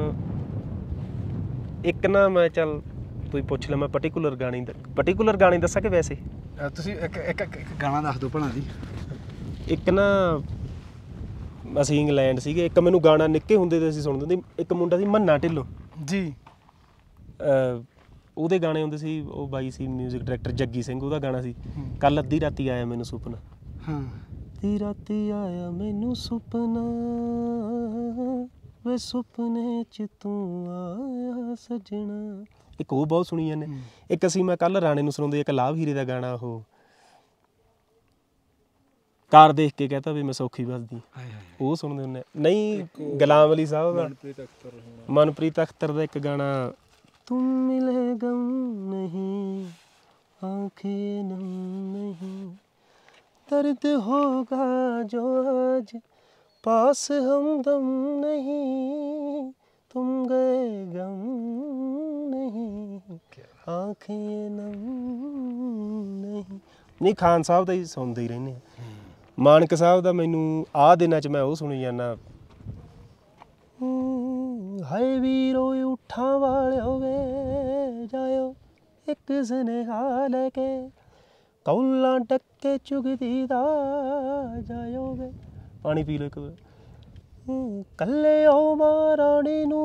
ਇੱਕ ਨਾ ਮੈਂ ਚੱਲ ਤੁਸੀਂ ਪੁੱਛ ਲੈ ਮੈਂ ਪਾਰਟਿਕੂਲਰ ਗਾਣੇ ਪਾਰਟਿਕੂਲਰ ਗਾਣੇ ਦੱਸਾਂ ਕਿ ਵੈਸੇ
ਤੁਸੀਂ ਇੱਕ ਇੱਕ ਗਾਣਾ ਦੱਸ ਦਿਓ ਭਲਾ ਦੀ
ਇੱਕ ਨਾ ਅਸੀਂ ਇੰਗਲੈਂਡ ਸੀਗੇ ਇੱਕ ਮੈਨੂੰ ਗਾਣਾ ਨਿੱਕੇ ਹੁੰਦੇ ਤੇ ਅਸੀਂ ਸੁਣਦੇ ਹੁੰਦੇ ਇੱਕ ਮੁੰਡਾ ਸੀ ਮੰਨਾ ਢਿੱਲੋਂ
ਜੀ
ਉਹਦੇ ਗਾਣੇ ਹੁੰਦੇ ਸੀ ਉਹ ਬਾਈ ਸੀ ਮਿਊਜ਼ਿਕ ਡਾਇਰੈਕਟਰ ਜੱਗੀ ਸਿੰਘ ਉਹਦਾ ਗਾਣਾ ਸੀ ਕੱਲ ਅੱਧੀ ਰਾਤੀ ਆਇਆ ਮੈਨੂੰ ਸੁਪਨਾ
ਹਾਂ
ਅੱਧੀ ਰਾਤੀ ਆਇਆ ਮੈਨੂੰ ਸੁਪਨਾ ਵੇ ਸੁਪਨੇ ਚ ਤੂੰ ਆਇਆ ਸਜਣਾ ਇੱਕ ਉਹ ਬਹੁਤ ਸੁਣੀ ਜਾਂਦੇ ਇੱਕ ਅਸੀਂ ਮੈਂ ਕੱਲ ਰਾਣੇ ਨੂੰ ਸੁਣਾਉਂਦੇ ਇੱਕ ਲਾਭ ਹੀਰੇ ਦਾ ਗਾਣਾ ਉਹ ਕਾਰ ਦੇਖ ਕੇ ਕਹਤਾ ਵੀ ਮੈਂ ਸੌਖੀ ਵੱਸਦੀ ਉਹ ਸੁਣਦੇ ਹੁੰਦੇ ਨਹੀਂ ਗੁਲਾਮ ਅਲੀ ਸਾਹਿਬ ਦਾ ਮਨਪ੍ਰੀਤ ਅਖਤਰ ਦਾ ਇੱਕ ਗਾਣਾ ਤੁਮ ਮਿਲੇ ਗਮ ਨਹੀਂ ਆਂਖੇ ਨਮ ਨਹੀਂ ਦਰਦ ਹੋਗਾ ਜੋ ਅੱਜ ਪਾਸ ਹਮਦਮ ਨਹੀਂ ਤੁਮ ਗਏ ਗਮ ਨਹੀਂ ਆਂਖੇ ਨਮ ਨਹੀਂ ਨਹੀਂ ਖਾਨ ਸਾਹਿਬ ਦਾ ਹੀ ਸੁਣਦੇ ਹੀ ਰਹਿੰਦੇ ਆ ਮਾਨਕ ਸਾਹਿਬ ਦਾ ਮੈਨੂੰ ਆਹ ਦਿਨਾਂ 'ਚ ਮੈਂ ਉਹ ਸੁਣੀ ਜਾਂਦਾ ਹਾਏ ਵੀਰੋ ਉਠਾਂ ਵਾਲਿਓ ਵੇ ਜਾਇਓ ਇੱਕ ਸੁਨੇਹਾ ਲੈ ਕੇ ਕੌਲਾਂ ਟੱਕੇ ਚੁਗਦੀ ਦਾ ਜਾਇਓ ਵੇ ਪਾਣੀ ਪੀ ਲਓ ਇੱਕ ਕੱਲੇ ਆਓ ਮਹਾਰਾਣੀ ਨੂੰ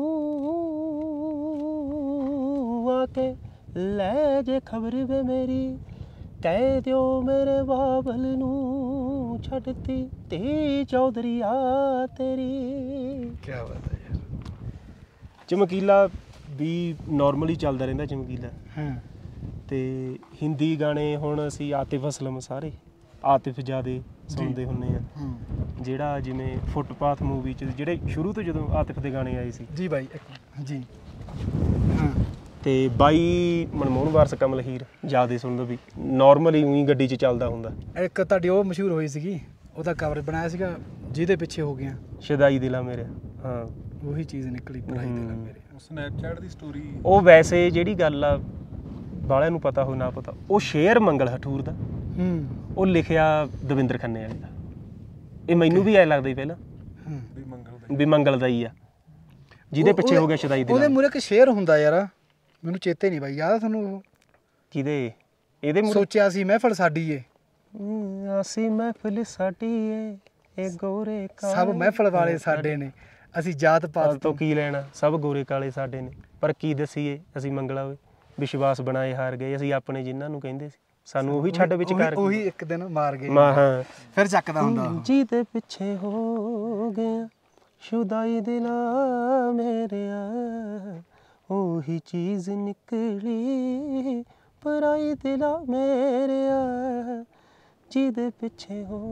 ਆ ਕੇ ਲੈ ਜੇ ਖਬਰ ਵੇ ਮੇਰੀ ਕਹਿ ਦਿਓ ਮੇਰੇ ਬਾਬਲ ਨੂੰ ਛੱਡਤੀ ਤੇ ਚੌਧਰੀ ਆ ਤੇਰੀ
ਕੀ ਬਾਤ ਹੈ ਯਾਰ
ਚਮਕੀਲਾ ਵੀ ਨਾਰਮਲੀ ਚੱਲਦਾ ਰਹਿੰਦਾ ਚਮਕੀਲਾ
ਹਾਂ
ਤੇ ਹਿੰਦੀ ਗਾਣੇ ਹੁਣ ਅਸੀਂ ਆਤਿਫ ਅਸਲਮ ਸਾਰੇ ਆਤਿਫ ਜ਼ਿਆਦੇ ਸੁਣਦੇ ਹੁੰਦੇ ਆ ਜਿਹੜਾ ਜਿਵੇਂ ਫੁੱਟਪਾਥ ਮੂਵੀ 'ਚ ਜਿਹੜੇ ਸ਼ੁਰੂ ਤੋਂ ਜਦੋਂ ਆਤਿਫ ਦੇ ਗਾਣੇ ਆਏ ਸੀ
ਜੀ ਬਾਈ ਜੀ ਹਾਂ
ਤੇ ਬਾਈ ਮਨਮੋਹਨ ਵਾਰਸ ਕਮਲ ਹੀਰ ਜ਼ਿਆਦੇ ਸੁਣਦਾ ਵੀ ਨਾਰਮਲੀ ਉਹੀ ਗੱਡੀ 'ਚ ਚੱਲਦਾ ਹੁੰਦਾ
ਇੱਕ ਤੁਹਾਡੀ ਉਹ ਮਸ਼ਹੂਰ ਹੋਈ ਸੀਗੀ ਉਹਦਾ ਕਵਰ ਬਣਾਇਆ ਸੀਗਾ ਜਿਹਦੇ ਪਿੱਛੇ ਹੋ ਗਿਆ
ਸ਼ਦਾਈ ਦਿਲਾ ਮੇਰੇ ਹਾਂ
ਉਹੀ ਚੀਜ਼ ਨਿਕਲੀ ਪੜਾਈ ਦਿਲਾ ਮੇਰੇ
ਸਨੈਪਚੈਟ ਦੀ ਸਟੋਰੀ
ਉਹ ਵੈਸੇ ਜਿਹੜੀ ਗੱਲ ਆ ਬਾਲਿਆਂ ਨੂੰ ਪਤਾ ਹੋ ਨਾ ਪਤਾ ਉਹ ਸ਼ੇਰ ਮੰਗਲ ਹਠੂਰ ਦਾ
ਹੂੰ
ਉਹ ਲਿਖਿਆ ਦਵਿੰਦਰ ਖੰਨੇ ਵਾਲੇ ਦਾ ਇਹ ਮੈਨੂੰ ਵੀ ਐ ਲੱਗਦਾ ਹੀ ਪਹਿਲਾਂ
ਵੀ ਮੰਗਲ ਦਾ
ਵੀ ਮੰਗਲ ਦਾ ਹੀ ਆ ਜਿਹਦੇ ਪਿੱਛੇ ਹੋ ਗਿਆ ਸ਼ਦਾਈ ਦਿਲਾ
ਉਹਦੇ ਮੂਰੇ ਇੱਕ ਸ਼ੇਰ ਹੁੰਦਾ ਯਾਰ ਮੈਨੂੰ ਚੇਤੇ ਨਹੀਂ ਬਾਈ ਯਾਦ ਤੁਹਾਨੂੰ ਉਹ
ਕਿਹਦੇ ਇਹਦੇ ਮੂਰੇ
ਸੋਚਿਆ ਸੀ ਮਹਿਫਲ ਸਾਡੀ ਏ
ਅਸੀਂ ਮਹਿਫਲ ਸਾਡੀ ਏ ਇਹ ਗੋਰੇ ਕਾਲੇ
ਸਭ ਮਹਿਫਲ ਵਾਲੇ ਸਾਡੇ ਨੇ ਅਸੀਂ ਜਾਤ ਪਾਤ
ਤੋਂ ਕੀ ਲੈਣਾ ਸਭ ਗੋਰੇ ਕਾਲੇ ਸਾਡੇ ਨੇ ਪਰ ਕੀ ਦਸੀਏ ਅਸੀਂ ਮੰਗਲਾ ਹੋਏ ਵਿਸ਼ਵਾਸ ਬਣਾਏ ਹਾਰ ਗਏ ਅਸੀਂ ਆਪਣੇ ਜਿਨ੍ਹਾਂ ਨੂੰ ਕਹਿੰਦੇ ਸੀ ਸਾਨੂੰ ਉਹੀ ਛੱਡ ਵਿੱਚ ਕਰ
ਉਹੀ ਇੱਕ ਦਿਨ ਮਾਰ ਗਏ
ਮਾ ਹਾਂ
ਫਿਰ ਚੱਕਦਾ ਹੁੰਦਾ
ਜਿਹਦੇ ਪਿੱਛੇ ਹੋ ਗਿਆ ਸ਼ੁਦਾਈ ਦਿਲਾ ਮੇਰਿਆ ਉਹੀ ਚੀਜ਼ ਨਿਕਲੀ ਪਰਾਈ ਦਿਲਾ ਮੇਰਿਆ ਜਿਹਦੇ ਪਿੱਛੇ ਹੋ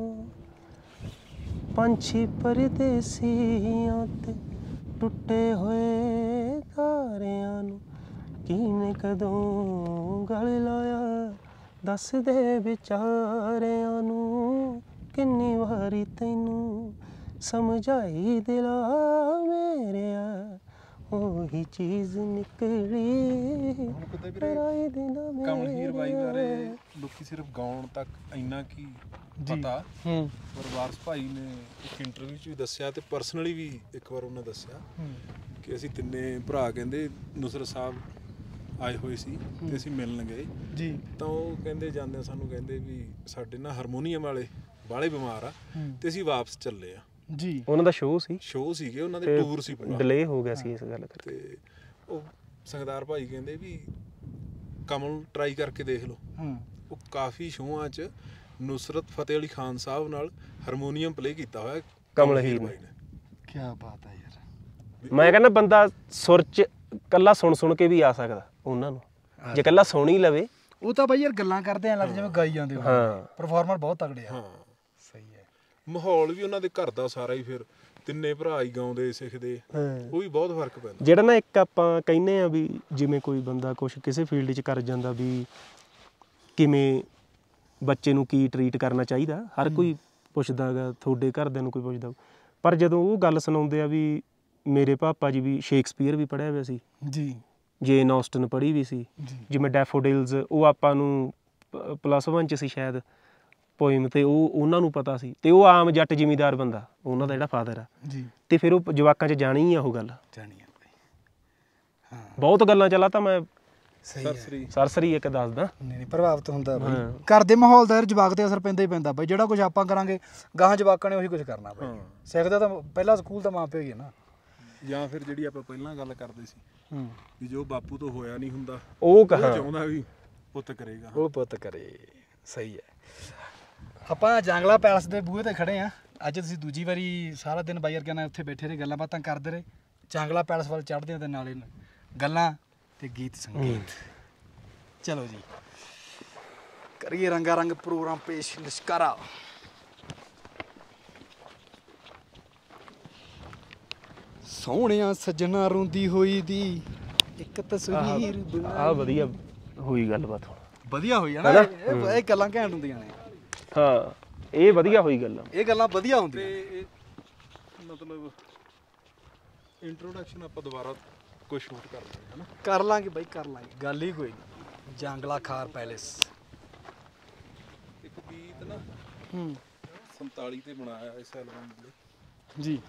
ਪੰਛੀ ਪਰਦੇਸੀਆਂ ਤੇ ਟੁੱਟੇ ਹੋਏ ਤਾਰਿਆਂ ਨੂੰ ਕਿਨੇ ਕਦੋਂ ਗਲ ਲਾਇਆ ਦੱਸ ਦੇ ਵਿਚਾਰਿਆਂ ਨੂੰ ਕਿੰਨੀ ਵਾਰੀ ਤੈਨੂੰ ਸਮਝਾਈ ਦਿਲਾ ਮੇਰਿਆ ਉਹੀ ਚੀਜ਼ ਨਿਕਲੀ ਪਰਾਈ ਦਿਲਾ ਮੇਰਿਆ।
ਕਮਲਹੀਰ ਬਾਈ ਬਾਰੇ ਲੋਕੀ ਸਿਰਫ ਗਾਉਣ ਤੱਕ ਇੰਨਾ ਕੀ ਪਤਾ,
ਹੂੰ
ਪਰ ਵਾਰਸ ਭਾਈ ਨੇ ਇੱਕ ਇੰਟਰਵਿਊ 'ਚ ਵੀ ਦੱਸਿਆ ਤੇ ਪਰਸਨਲੀ ਵੀ ਇੱਕ ਵਾਰ ਉਹਨੇ ਦੱਸਿਆ ਕਿ ਅਸੀਂ ਤਿੰਨੇ ਭਰਾ ਕਹਿੰਦੇ ਨੁਸਰਤ ਸਾਹਿਬ ਆਏ ਹੋਏ ਸੀ ਤੇ ਅਸੀਂ ਮਿਲਣ ਗਏ
ਜੀ,
ਤਾਂ ਉਹ ਕਹਿੰਦੇ ਜਾਂਦੇ ਸਾਨੂੰ ਕਹਿੰਦੇ ਵੀ ਸਾਡੇ ਨਾ ਹਾਰਮੋਨੀਅਮ ਵਾਲੇ ਬਾਹਲੇ ਬਿਮਾਰ ਆ ਤੇ ਅਸੀਂ ਵਾਪਸ ਚੱਲੇ ਆ
ਜੀ।
ਉਹਨਾਂ ਦਾ ਸ਼ੋਅ ਸੀ,
ਸ਼ੋਅ ਸੀਗੇ ਉਹਨਾਂ ਦੇ, ਟੂਰ ਸੀ ਪੂਰਾ,
ਡਿਲੇ ਹੋ ਗਿਆ ਸੀ ਇਸ ਗੱਲ ਕਰਕੇ।
ਤੇ ਉਹ ਸੰਗਦਾਰ ਭਾਈ ਕਹਿੰਦੇ ਵੀ ਕਮਲ ਟਰਾਈ ਕਰਕੇ ਦੇਖ ਲਓ।
ਹੂੰ
ਉਹ ਕਾਫੀ ਸ਼ੋਆਂ 'ਚ ਨੁਸਰਤ ਫਤਿਹ ਅਲੀ ਖਾਨ ਸਾਹਿਬ ਨਾਲ ਹਾਰਮੋਨੀਅਮ ਪਲੇ ਕੀਤਾ ਹੋਇਆ
ਕਮਲਹੀਰ
ਬਾਈ ਨੇ।
ਕੀ ਬਾਤ ਹੈ ਯਾਰ।
ਮੈਂ ਕਹਿੰਦਾ ਬੰਦਾ ਸੁਰ ਚ ਕੱਲਾ ਸੁਣ ਸੁਣ ਕੇ ਵੀ ਆ ਸਕਦਾ ਉਹਨਾਂ ਨੂੰ, ਜੇ ਕੱਲਾ ਸੁਣ ਹੀ ਲਵੇ।
ਉਹ ਤਾਂ ਬਾਈ ਯਾਰ ਗੱਲਾਂ ਕਰਦੇ ਆ ਲੱਗਦਾ ਜਿਵੇਂ ਗਾਈ ਜਾਂਦੇ ਹੋ।
ਹਾਂ
ਪਰਫਾਰਮਰ ਬਹੁਤ ਤਗੜੇ ਆ।
ਹਾਂ
ਸਹੀ ਹੈ।
ਮਾਹੌਲ ਵੀ ਉਹਨਾਂ ਦੇ ਘਰ ਦਾ ਸਾਰਾ ਹੀ ਫਿਰ ਤਿੰਨੇ ਭਰਾ ਹੀ ਗਾਉਂਦੇ ਸਿੱਖਦੇ, ਉਹ ਵੀ ਬਹੁਤ ਫਰਕ ਪੈਂਦਾ।
ਜਿਹੜਾ ਨਾ ਇੱਕ ਆਪਾਂ ਕਹਿੰਦੇ ਆ ਵੀ ਜਿਵੇਂ ਕੋਈ ਬੰਦਾ ਕੁਛ ਕਿਸੇ ਫੀਲਡ 'ਚ ਕਰ ਜਾਂਦਾ ਵੀ ਕਿਵੇਂ ਬੱਚੇ ਨੂੰ ਕੀ ਟਰੀਟ ਕਰਨਾ ਚਾਹੀਦਾ, ਹਰ ਕੋਈ ਪੁੱਛਦਾ ਗਾ, ਤੁਹਾਡੇ ਘਰਦਿਆਂ ਨੂੰ ਕੋਈ ਪੁੱਛਦਾ, ਪਰ ਜਦੋਂ ਉਹ ਗੱਲ ਸੁਣਾਉਂਦੇ ਆ ਵੀ ਮੇਰੇ ਪਾਪਾ ਜੀ ਵੀ ਸ਼ੇਕਸਪੀਅਰ ਵੀ ਪੜ੍ਹਿਆ ਹੋਇਆ ਸੀ
ਜੀ,
ਜੇਨ ਆਸਟਨ ਪੜ੍ਹੀ ਵੀ ਸੀ, ਜਿਵੇਂ ਡੈਫੋਡਿਲਸ ਉਹ ਆਪਾਂ ਨੂੰ ਪਲੱਸ ਵਨ 'ਚ ਸੀ ਸ਼ਾਇਦ ਪੋਇਮ, ਤੇ ਉਹ ਉਹਨਾਂ ਨੂੰ ਪਤਾ ਸੀ, ਤੇ ਉਹ ਆਮ ਜੱਟ ਜ਼ਿਮੀਂਦਾਰ ਬੰਦਾ ਉਹਨਾਂ ਦਾ ਜਿਹੜਾ ਫਾਦਰ ਆ
ਜੀ,
ਤੇ ਫਿਰ ਉਹ ਜਵਾਕਾਂ 'ਚ ਜਾਣੀ ਹੀ ਆ ਉਹ ਗੱਲ,
ਜਾਣੀ ਆ ਬਾਈ। ਹਾਂ
ਬਹੁਤ ਗੱਲਾਂ ਚਲਾ ਤਾਂ ਮੈਂ
ਸਹੀ ਹੈ।
ਸਰਸਰੀ ਇੱਕ ਦੱਸਦਾ।
ਨਹੀਂ ਨਹੀਂ ਪ੍ਰਭਾਵਿਤ ਹੁੰਦਾ ਬਾਈ ਘਰ ਦੇ ਮਾਹੌਲ ਦਾ, ਯਾਰ ਜਵਾਕ ਤੇ ਅਸਰ ਪੈਂਦਾ ਹੀ ਪੈਂਦਾ ਬਾਈ। ਜਿਹੜਾ ਕੁਝ ਆਪਾਂ ਕਰਾਂਗੇ ਗਾਹਾਂ ਜਵਾਕਾਂ ਨੇ ਉਹੀ ਕੁਝ ਕਰਨਾ ਬਾਈ। ਸਿੱਖਦਾ ਤਾਂ ਪਹਿਲਾ ਸਕੂਲ ਦਾ ਮਾਂ ਪਿਓ ਹੀ ਹੈ ਨਾ।
ਜਾਂ ਫਿਰ ਜਿਹੜੀ ਆਪਾਂ ਪਹਿਲਾਂ ਗੱਲ ਕਰਦੇ ਸੀ
ਹੂੰ
ਵੀ ਜੋ ਬਾਪੂ ਤੋਂ ਹੋਇਆ ਨਹੀਂ ਹੁੰਦਾ
ਉਹ ਕਹਾਂ
ਚਾਹੁੰਦਾ ਵੀ ਪੁੱਤ ਕਰੇਗਾ,
ਉਹ ਪੁੱਤ ਕਰੇ। ਸਹੀ ਹੈ। ਆਪਾਂ ਜਾਂਗਲਾ ਪੈਲਸ ਦੇ ਬੂਹੇ ਤੇ ਖੜੇ ਆ ਅੱਜ। ਤੁਸੀਂ ਦੂਜੀ ਵਾਰੀ ਸਾਰਾ ਦਿਨ ਬਾਈ ਯਾਰ ਉੱਥੇ ਬੈਠੇ ਰਹੇ, ਗੱਲਾਂ ਬਾਤਾਂ ਕਰਦੇ ਰਹੇ। ਜਾਂਗਲਾ ਪੈਲਸ ਵੱਲ ਚੜ੍ਹਦੇ ਆ ਤੇ ਨਾਲੇ ਗੱਲਾਂ ਤੇ ਗੀਤ ਸੰਗੀਤ। ਚਲੋ ਜੀ ਕਰੀਏ ਰੰਗਾ ਰੰਗ ਪ੍ਰੋਗਰਾਮ ਪੇਸ਼ ਲਿਸ਼ਕਾਰਾ। ਸੋਹਣਿਆ ਸੱਜਣਾ ਰੋਂਦੀ ਹੋਈ ਦੀ ਇੱਕ ਤਸਵੀਰ ਬਣਾ।
ਆਹ ਵਧੀਆ ਹੋਈ ਗੱਲਬਾਤ ਹੁਣ,
ਵਧੀਆ ਹੋਈ ਹੈ ਨਾ। ਇਹ ਇਹ ਗੱਲਾਂ ਘੈਂਟ ਹੁੰਦੀਆਂ ਨੇ।
ਹਾਂ ਇਹ ਵਧੀਆ ਹੋਈ ਗੱਲ,
ਇਹ ਗੱਲਾਂ ਵਧੀਆ ਹੁੰਦੀਆਂ।
ਤੇ ਇਹ ਮਤਲਬ ਇੰਟਰੋਡਕਸ਼ਨ ਆਪਾਂ ਦੁਬਾਰਾ ਕੋਈ ਸ਼ੂਟ ਕਰ ਲਾਂਗੇ ਹਨਾ।
ਕਰ ਲਾਂਗੇ ਬਾਈ ਕਰ ਲਾਂਗੇ, ਗੱਲ ਹੀ ਕੋਈ ਨਹੀਂ। ਜਾਂਗਲਾ ਖਾਰ ਪੈਲੇਸ
ਇੱਕ ਗੀਤ ਨਾ
ਹੂੰ
ਸੰਤਾਲੀ ਤੇ ਬਣਾਇਆ ਇਸ ਐਲਬਮ ਲਈ
ਜੀ।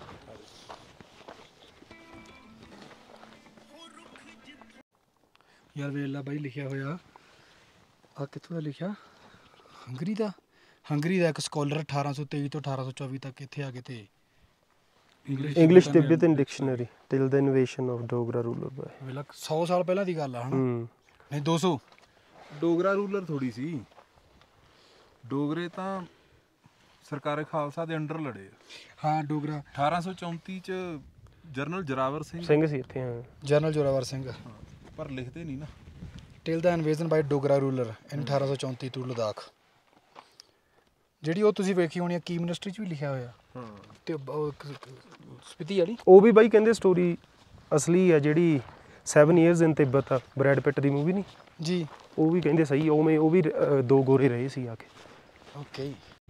ਯਾਰ ਵੇਲਾ ਬਾਈ ਲਿਖਿਆ ਹੋਇਆ ਆ, ਕਿੱਥੋਂ ਦਾ ਲਿਖਿਆ? ਹੰਗਰੀ ਦਾ। ਹੰਗਰੀ ਦਾ ਇੱਕ ਸਕਾਲਰ ਅਠਾਰਾਂ ਸੌ ਤੇਈ ਤੋਂ ਅਠਾਰਾਂ ਸੌ ਚੌਵੀ ਤੱਕ ਇੱਥੇ ਆ ਕੇ ਤੇ
English Tibetan dictionary till the invasion of Dogra ruler ਬਾਈ।
ਵੇਲਾ ਸੌ ਸਾਲ ਪਹਿਲਾਂ ਦੀ ਗੱਲ ਆ ਹਨਾ।
ਹੂੰ
ਨਹੀਂ ਦੋ ਸੌ।
ਡੋਗਰਾ ਰੂਲਰ ਥੋੜੀ ਸੀ, ਡੋਗਰੇ ਤਾਂ ਸਰਕਾਰੇ ਖਾਲਸਾ ਦੇ ਅੰਡਰ ਲੜੇ।
ਹਾਂ ਡੋਗਰਾ
ਅਠਾਰਾਂ ਸੌ ਚੌਂਤੀ ਚ ਜਨਰਲ ਜਰਾਵਰ ਸਿੰਘ
ਸਿੰਘ ਸੀ ਇੱਥੇ। ਹਾਂ
ਜਨਰਲ ਜੋਰਾਵਰ ਸਿੰਘ।
ਪਰ ਲਿਖਦੇ ਨਹੀਂ ਨਾ।
Till the invasion by Dogra ruler in ਅਠਾਰਾਂ ਸੌ ਚੌਂਤੀ ਟੂ ਲਦਾਖ। ਜਿਹੜੀ ਉਹ ਤੁਸੀਂ ਵੇਖੀ ਹੋਣੀ ਆ ਕੀ ਮਿਨਿਸਟਰੀ 'ਚ ਵੀ ਲਿਖਿਆ ਹੋਇਆ।
ਹਾਂ
ਤੇ ਉਹ ਸਪੀਤੀ ਵਾਲੀ
ਉਹ ਵੀ ਬਾਈ ਕਹਿੰਦੇ ਸਟੋਰੀ ਅਸਲੀ ਆ ਜਿਹੜੀ ਸੈਵਨ ਈਅਰਸ ਇਨ ਤਿੱਬਤ ਆ, ਬ੍ਰੈਡ ਪਿਟ ਦੀ ਮੂਵੀ ਨਹੀਂ
ਜੀ।
ਉਹ ਵੀ ਕਹਿੰਦੇ ਸਹੀ ਉਵੇਂ ਉਹ ਵੀ ਅ, ਦੋ ਗੋਰੇ ਰਹੇ ਸੀ ਆ ਕੇ।
ਓਕੇ।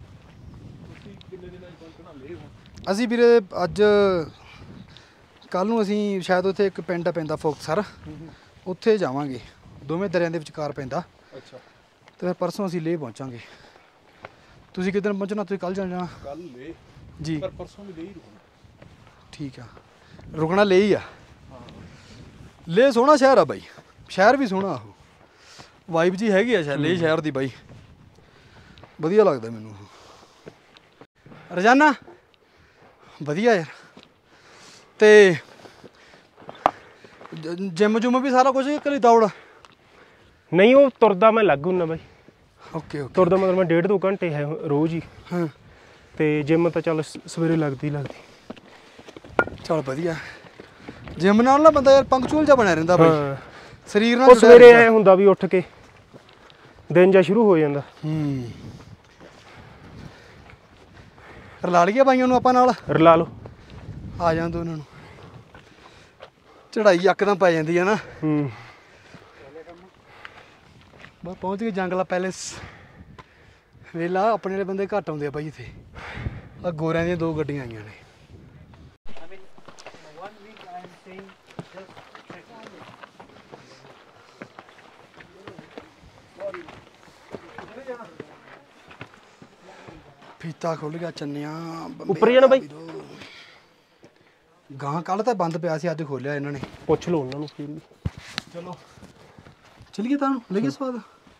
ਅਸੀਂ ਵੀਰੇ ਅੱਜ ਕੱਲ ਨੂੰ ਅਸੀਂ ਸ਼ਾਇਦ ਉੱਥੇ ਇੱਕ ਪਿੰਡ ਪੈਂਦਾ ਫੋਕਸਰ, ਉੱਥੇ ਜਾਵਾਂਗੇ। ਦੋਵੇਂ ਦਰਿਆਂ ਦੇ ਵਿਚਕਾਰ ਪੈਂਦਾ।
ਅੱਛਾ।
ਤੇ ਫਿਰ ਪਰਸੋਂ ਅਸੀਂ ਲੇਹ ਪਹੁੰਚਾਂਗੇ। ਤੁਸੀਂ ਕਿੱਦਣ ਪਹੁੰਚਣਾ? ਤੁਸੀਂ ਕੱਲ ਜਾਣਾ
ਕੱਲ ਲੈ
ਜੀ।
ਪਰ ਪਰਸੋਂ ਵੀ ਲੈ ਹੀ ਰੁਕਣਾ।
ਠੀਕ ਆ, ਰੁਕਣਾ ਲੇਹ ਹੀ ਆ। ਲੇਹ ਸੋਹਣਾ ਸ਼ਹਿਰ ਆ ਬਾਈ, ਸ਼ਹਿਰ ਵੀ ਸੋਹਣਾ। ਉਹ ਵਾਈਬ ਜੀ ਹੈਗੀ ਆ ਸ਼ਾਇਦ ਲੇਹ ਸ਼ਹਿਰ ਦੀ ਬਾਈ, ਵਧੀਆ ਲੱਗਦਾ ਮੈਨੂੰ। ਰੋਜ਼ਾਨਾ ਵਧੀਆ ਯਾਰ। ਤੇ ਜਿਮ ਜੁਮ ਵੀ ਸਾਰਾ ਕੁਝ ਕਰੀ ਦੌੜ?
ਨਹੀਂ ਉਹ ਤੁਰਦਾ ਮੈਂ ਲੱਗ ਹੁੰਦਾ ਬਾਈ।
Okay okay.
ਤੁਰਦਾ ਮਤਲਬ ਮੈਂ ਡੇਢ ਦੋ ਘੰਟੇ ਹੈ ਰੋਜ਼ ਹੀ।
ਹਾਂ
ਤੇ ਜਿਮ ਤਾਂ ਚੱਲ ਸ- ਸਵੇਰੇ ਲੱਗਦੀ ਲੱਗਦੀ।
ਚਲ ਵਧੀਆ। ਜਿਮ ਨਾਲ ਨਾ ਬੰਦਾ ਯਾਰ ਪੰਕਚੁਅਲ ਜਿਹਾ ਬਣਿਆ ਰਹਿੰਦਾ ਬਾਈ
ਹਾਂ
ਸਰੀਰ ਨਾਲ
ਉਹ ਸਵੇਰੇ ਐ ਹੁੰਦਾ ਵੀ ਉੱਠ ਕੇ ਦਿਨ ਜਾਂ ਸ਼ੁਰੂ ਹੋ ਜਾਂਦਾ।
ਹੂੰ ਰਲਾ ਲਈਏ ਬਾਈਆਂ ਨੂੰ ਆਪਾਂ ਨਾਲ
ਰਲਾ ਲਓ
ਆ ਜਾਂਦੇ ਉਹਨਾਂ ਨੂੰ ਚੜਾਈ ਯਕਦਮ ਪੈ ਜਾਂਦੀ ਹੈ ਨਾ।
ਹੂੰ
ਬਸ ਪਹੁੰਚ ਗਏ ਜੰਗਲਾ ਪੈਲੇਸ ਵੇਲਾ ਆਪਣੇ ਵਾਲੇ ਬੰਦੇ ਘੱਟ ਆਉਂਦੇ ਆ ਬਾਈ ਇੱਥੇ ਆ ਗੋਰਿਆਂ ਦੀਆਂ ਦੋ ਗੱਡੀਆਂ ਆਈਆਂ ਨੇ। ਫੀਤਾ ਖੁੱਲ ਗਿਆ ਚੰਨਿਆ
ਉੱਪਰ ਜਾਣਾ ਬਾਈ
ਗਾਂ ਕੱਲ ਤਾਂ ਬੰਦ ਪਿਆ ਸੀ ਅੱਜ ਖੋਲਿਆ ਇਹਨਾਂ ਨੇ।
ਪੁੱਛ ਲਓ ਉਹਨਾਂ ਨੂੰ ਫਿਰ ਵੀ।
ਚਲੋ ਚਲੀਏ ਤਾਂ ਲਈਏ ਸਵਾਦ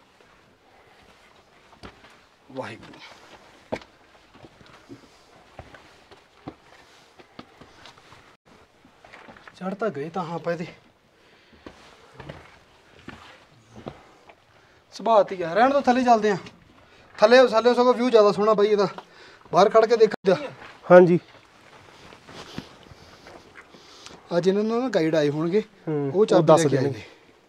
ਵਾਹਿਗੁਰੂ। ਚੜ ਤਾਂ ਗਏ ਤਾਂ ਹਾਂ ਆਪਾਂ ਇਹਦੇ ਸੁਭਾਅ ਤੀ ਆ ਰਹਿਣ ਤੋਂ ਥੱਲੇ ਚੱਲਦੇ ਆ ਥੱਲੇ ਥੱਲੇ ਸਗੋਂ ਵਿਊ ਜ਼ਿਆਦਾ ਸੋਹਣਾ ਬਾਈ ਇਹਦਾ ਬਾਹਰ ਖੜ ਕੇ ਦੇਖਦਾ।
ਹਾਂਜੀ
ਅੱਜ ਇਹਨਾਂ ਨੂੰ ਨਾ ਗਾਈਡ ਆਏ ਹੋਣਗੇ
ਹੂੰ,
ਉਹ
ਉਹ
ਚਾਬੀ
ਦੱਸ
ਲੈ ਕੇ ਆਏ
ਦੇਣਗੇ।
ਨੇ।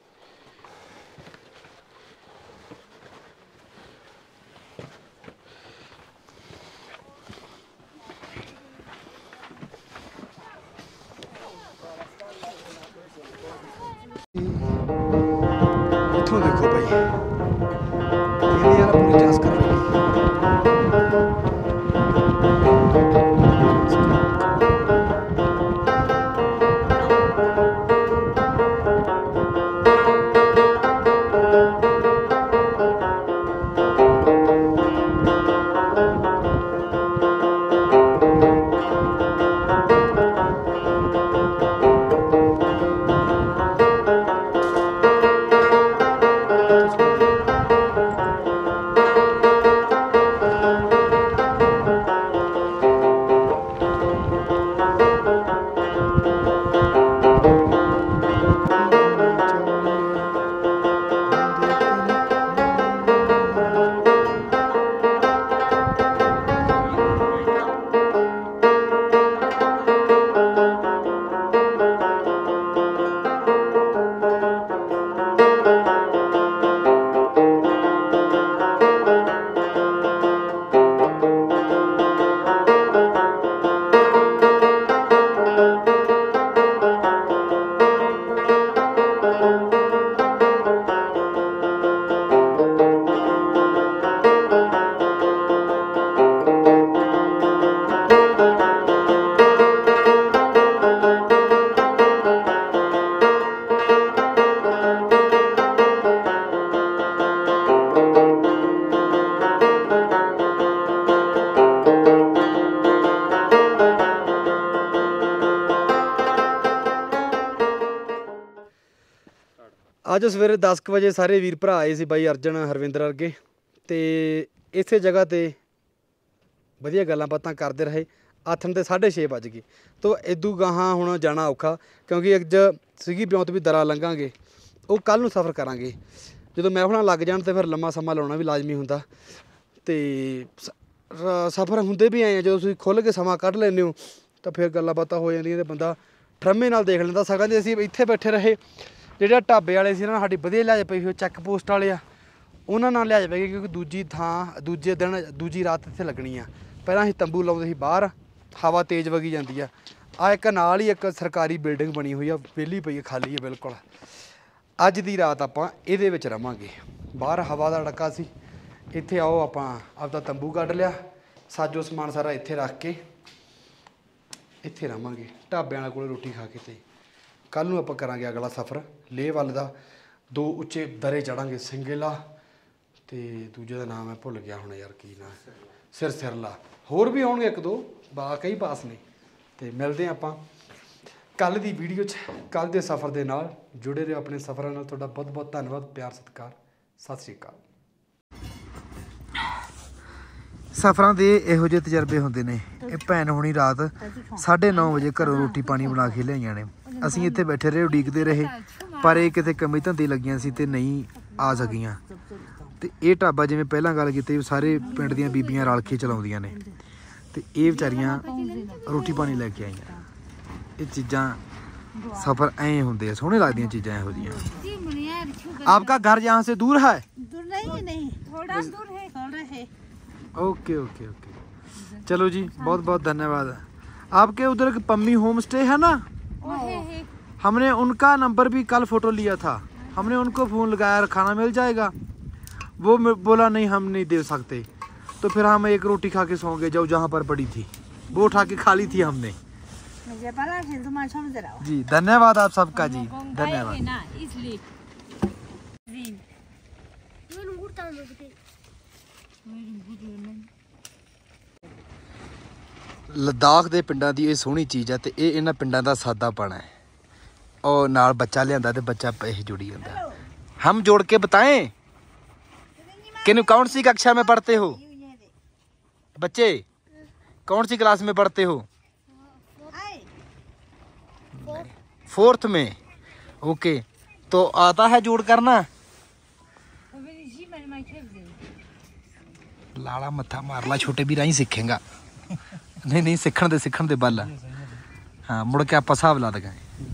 ਇੱਥੋਂ ਦੇਖੋ ਭਾਈ ਇਹਨੇ ਯਾਰ ਪੂਰੀ ਜਾਂਚ ਕਰ ਲਈ। ਅੱਜ ਸਵੇਰੇ ਦਸ ਕੁ ਵਜੇ ਸਾਰੇ ਵੀਰ ਭਰਾ ਆਏ ਸੀ ਬਾਈ ਅਰਜਨ ਹਰਵਿੰਦਰ ਵਰਗੇ ਤੇ ਇਸੇ ਜਗ੍ਹਾ ਤੇ ਵਧੀਆ ਗੱਲਾਂ ਬਾਤਾਂ ਕਰਦੇ ਰਹੇ। ਆਥਣ ਦੇ ਸਾਢੇ ਛੇ ਵੱਜ ਗਏ ਤੋ ਇਦੂ ਗਾਹਾਂ ਹੁਣ ਜਾਣਾ ਔਖਾ ਕਿਉਂਕਿ ਅੱਜ ਸੀਗੀ ਪਿਉਂਤ ਵੀ ਦਰਾ ਲੰਘਾਂਗੇ ਉਹ ਕੱਲ ਨੂੰ ਸਫ਼ਰ ਕਰਾਂਗੇ। ਜਦੋਂ ਮਹਿਫਲਾਂ ਲੱਗ ਜਾਣ ਤੇ ਫਿਰ ਲੰਮਾ ਸਮਾਂ ਲਾਉਣਾ ਵੀ ਲਾਜ਼ਮੀ ਹੁੰਦਾ ਤੇ ਸਫ਼ਰ ਹੁੰਦੇ ਵੀ ਆਏ ਆ ਜਦੋਂ ਤੁਸੀਂ ਖੁੱਲ੍ਹ ਕੇ ਸਮਾਂ ਕੱਢ ਲੈਂਦੇ ਹੋ ਤਾਂ ਫਿਰ ਗੱਲਾਂ ਬਾਤਾਂ ਹੋ ਜਾਂਦੀਆਂ ਤੇ ਬੰਦਾ ਠਰਮੇ ਨਾਲ ਦੇਖ ਲੈਂਦਾ। ਸਗੋਂ ਜੇ ਅਸੀਂ ਇੱਥੇ ਬੈਠੇ ਰਹੇ ਜਿਹੜੇ ਢਾਬੇ ਵਾਲੇ ਸੀ ਨਾ ਸਾਡੀ ਵਧੀਆ ਲਿਹਾਜ਼ ਪਈ ਹੋਈ ਚੈੱਕ ਪੋਸਟ ਵਾਲੇ ਆ ਉਹਨਾਂ ਨਾਲ ਲਿਹਾਜ਼ ਪਈ ਕਿਉਂਕਿ ਦੂਜੀ ਥਾਂ ਦੂਜੇ ਦਿਨ ਦੂਜੀ ਰਾਤ ਇੱਥੇ ਲੱਗਣੀ ਆ। ਪਹਿਲਾਂ ਅਸੀਂ ਤੰਬੂ ਲਾਉਂਦੇ ਸੀ ਬਾਹਰ ਹਵਾ ਤੇਜ਼ ਵਗੀ ਜਾਂਦੀ ਆ। ਆ ਇੱਕ ਨਾਲ ਹੀ ਇੱਕ ਸਰਕਾਰੀ ਬਿਲਡਿੰਗ ਬਣੀ ਹੋਈ ਆ ਵਿਹਲੀ ਪਈ ਆ ਖਾਲੀ ਆ ਬਿਲਕੁਲ। ਅੱਜ ਦੀ ਰਾਤ ਆਪਾਂ ਇਹਦੇ ਵਿੱਚ ਰਵਾਂਗੇ। ਬਾਹਰ ਹਵਾ ਦਾ ਡੱਕਾ ਸੀ ਇੱਥੇ ਆਓ ਆਪਾਂ ਆਪਦਾ ਤੰਬੂ ਕੱਢ ਲਿਆ ਸਾਜੋ ਸਮਾਨ ਸਾਰਾ ਇੱਥੇ ਰੱਖ ਕੇ ਇੱਥੇ ਰਵਾਂਗੇ ਢਾਬਿਆਂ ਵਾਲੇ ਕੋਲ ਰੋਟੀ ਖਾ ਕੇ ਤੇ ਕੱਲ੍ਹ ਨੂੰ ਆਪਾਂ ਕਰਾਂਗੇ ਅਗਲਾ ਸਫ਼ਰ ਲੇਹ ਵੱਲ ਦਾ। ਦੋ ਉੱਚੇ ਦਰੇ ਚੜਾਂਗੇ ਸਿੰਗੇਲਾ ਤੇ ਦੂਜੇ ਦਾ ਨਾਮ ਹੈ ਭੁੱਲ ਗਿਆ ਹੁਣ ਯਾਰ ਕੀ ਨਾਂ ਸਿਰ ਸਿਰਲਾ ਹੋਰ ਵੀ ਆਉਣਗੇ ਇੱਕ ਦੋ ਬਾ ਕਈ ਪਾਸ ਨੇ ਤੇ ਮਿਲਦੇ ਆਪਾਂ ਕੱਲ੍ਹ ਦੀ ਵੀਡੀਓ 'ਚ ਕੱਲ੍ਹ ਦੇ ਸਫ਼ਰ ਦੇ ਨਾਲ ਜੁੜੇ ਰਹੋ ਆਪਣੇ ਸਫ਼ਰਾਂ ਨਾਲ। ਤੁਹਾਡਾ ਬਹੁਤ ਬਹੁਤ ਧੰਨਵਾਦ ਪਿਆਰ ਸਤਿਕਾਰ ਸਤਿ ਸ਼੍ਰੀ ਅਕਾਲ। ਸਫ਼ਰਾਂ ਦੇ ਇਹੋ ਜਿਹੇ ਤਜਰਬੇ ਹੁੰਦੇ ਨੇ। ਇਹ ਭੈਣ ਹੁਣੀ ਰਾਤ ਸਾਢੇ ਨੌ ਵਜੇ ਘਰੋਂ ਰੋਟੀ ਪਾਣੀ ਬਣਾ ਕੇ ਲਿਆਈਆਂ ਨੇ। ਅਸੀਂ ਇੱਥੇ ਬੈਠੇ ਰਹੇ ਉਡੀਕਦੇ ਰਹੇ ਪਰ ਇਹ ਕਿਤੇ ਕਮੀ ਧੰਦੇ ਲੱਗੀਆਂ ਸੀ ਤੇ ਨਹੀਂ ਆ ਸਕੀਆਂ। ਤੇ ਇਹ ਢਾਬਾ ਜਿਵੇਂ ਪਹਿਲਾਂ ਗੱਲ ਕੀਤੀ ਸਾਰੇ ਪਿੰਡ ਦੀਆਂ ਬੀਬੀਆਂ ਰਲ ਕੇ ਚਲਾਉਂਦੀਆਂ ਨੇ ਤੇ ਇਹ ਵਿਚਾਰੀਆਂ ਰੋਟੀ ਪਾਣੀ ਲੈ ਕੇ ਆਈਆਂ। ਇਹ ਚੀਜ਼ਾਂ सफर ऐ होंगे सोहने लगदियां चीज़ां ਇਹੋ जिहियां। आपका घर यहाँ से दूर है?
दूर नहीं नहीं
थोड़ा दूर है।
थोड़ा है।
ओके ओके ओके चलो जी बहुत बहुत धन्यवाद। आपके उधर एक पम्मी होम स्टे है ना? हमने उनका नंबर भी कल फोटो लिया था, हमने उनको फ़ोन लगाया खाना मिल जाएगा, वो बोला नहीं हम नहीं दे सकते। तो फिर हम एक रोटी खा के सो गए जो जहाँ पर पड़ी थी, वो उठा के खा ली थी हमने। जी धन्यवाद आप सबका जी, धन्यवाद। लद्दाख ਦੇ ਪਿੰਡਾਂ ਦੀ ਇਹ ਸੋਹਣੀ ਚੀਜ਼ ਹੈ ਤੇ ਇਹ ਇਹਨਾਂ ਪਿੰਡਾਂ ਦਾ ਸਾਦਾਪਣ ਹੈ। और नाल बच्चा लिया तो बच्चा पैसे जुड़ी जाता। हम जोड़ के बताएं कि कौन सी कक्षा में पढ़ते हो बच्चे, कौन सी क्लास में पढ़ते हो? फोर्थ में। ओके तो आता है जोड़ करना? लाला मत्था मारला छोटे भी नहीं सीखेगा। नहीं नहीं सीखण दे सीखण दे बल। हाँ मुड़ के आप हिसाब ला देंगे।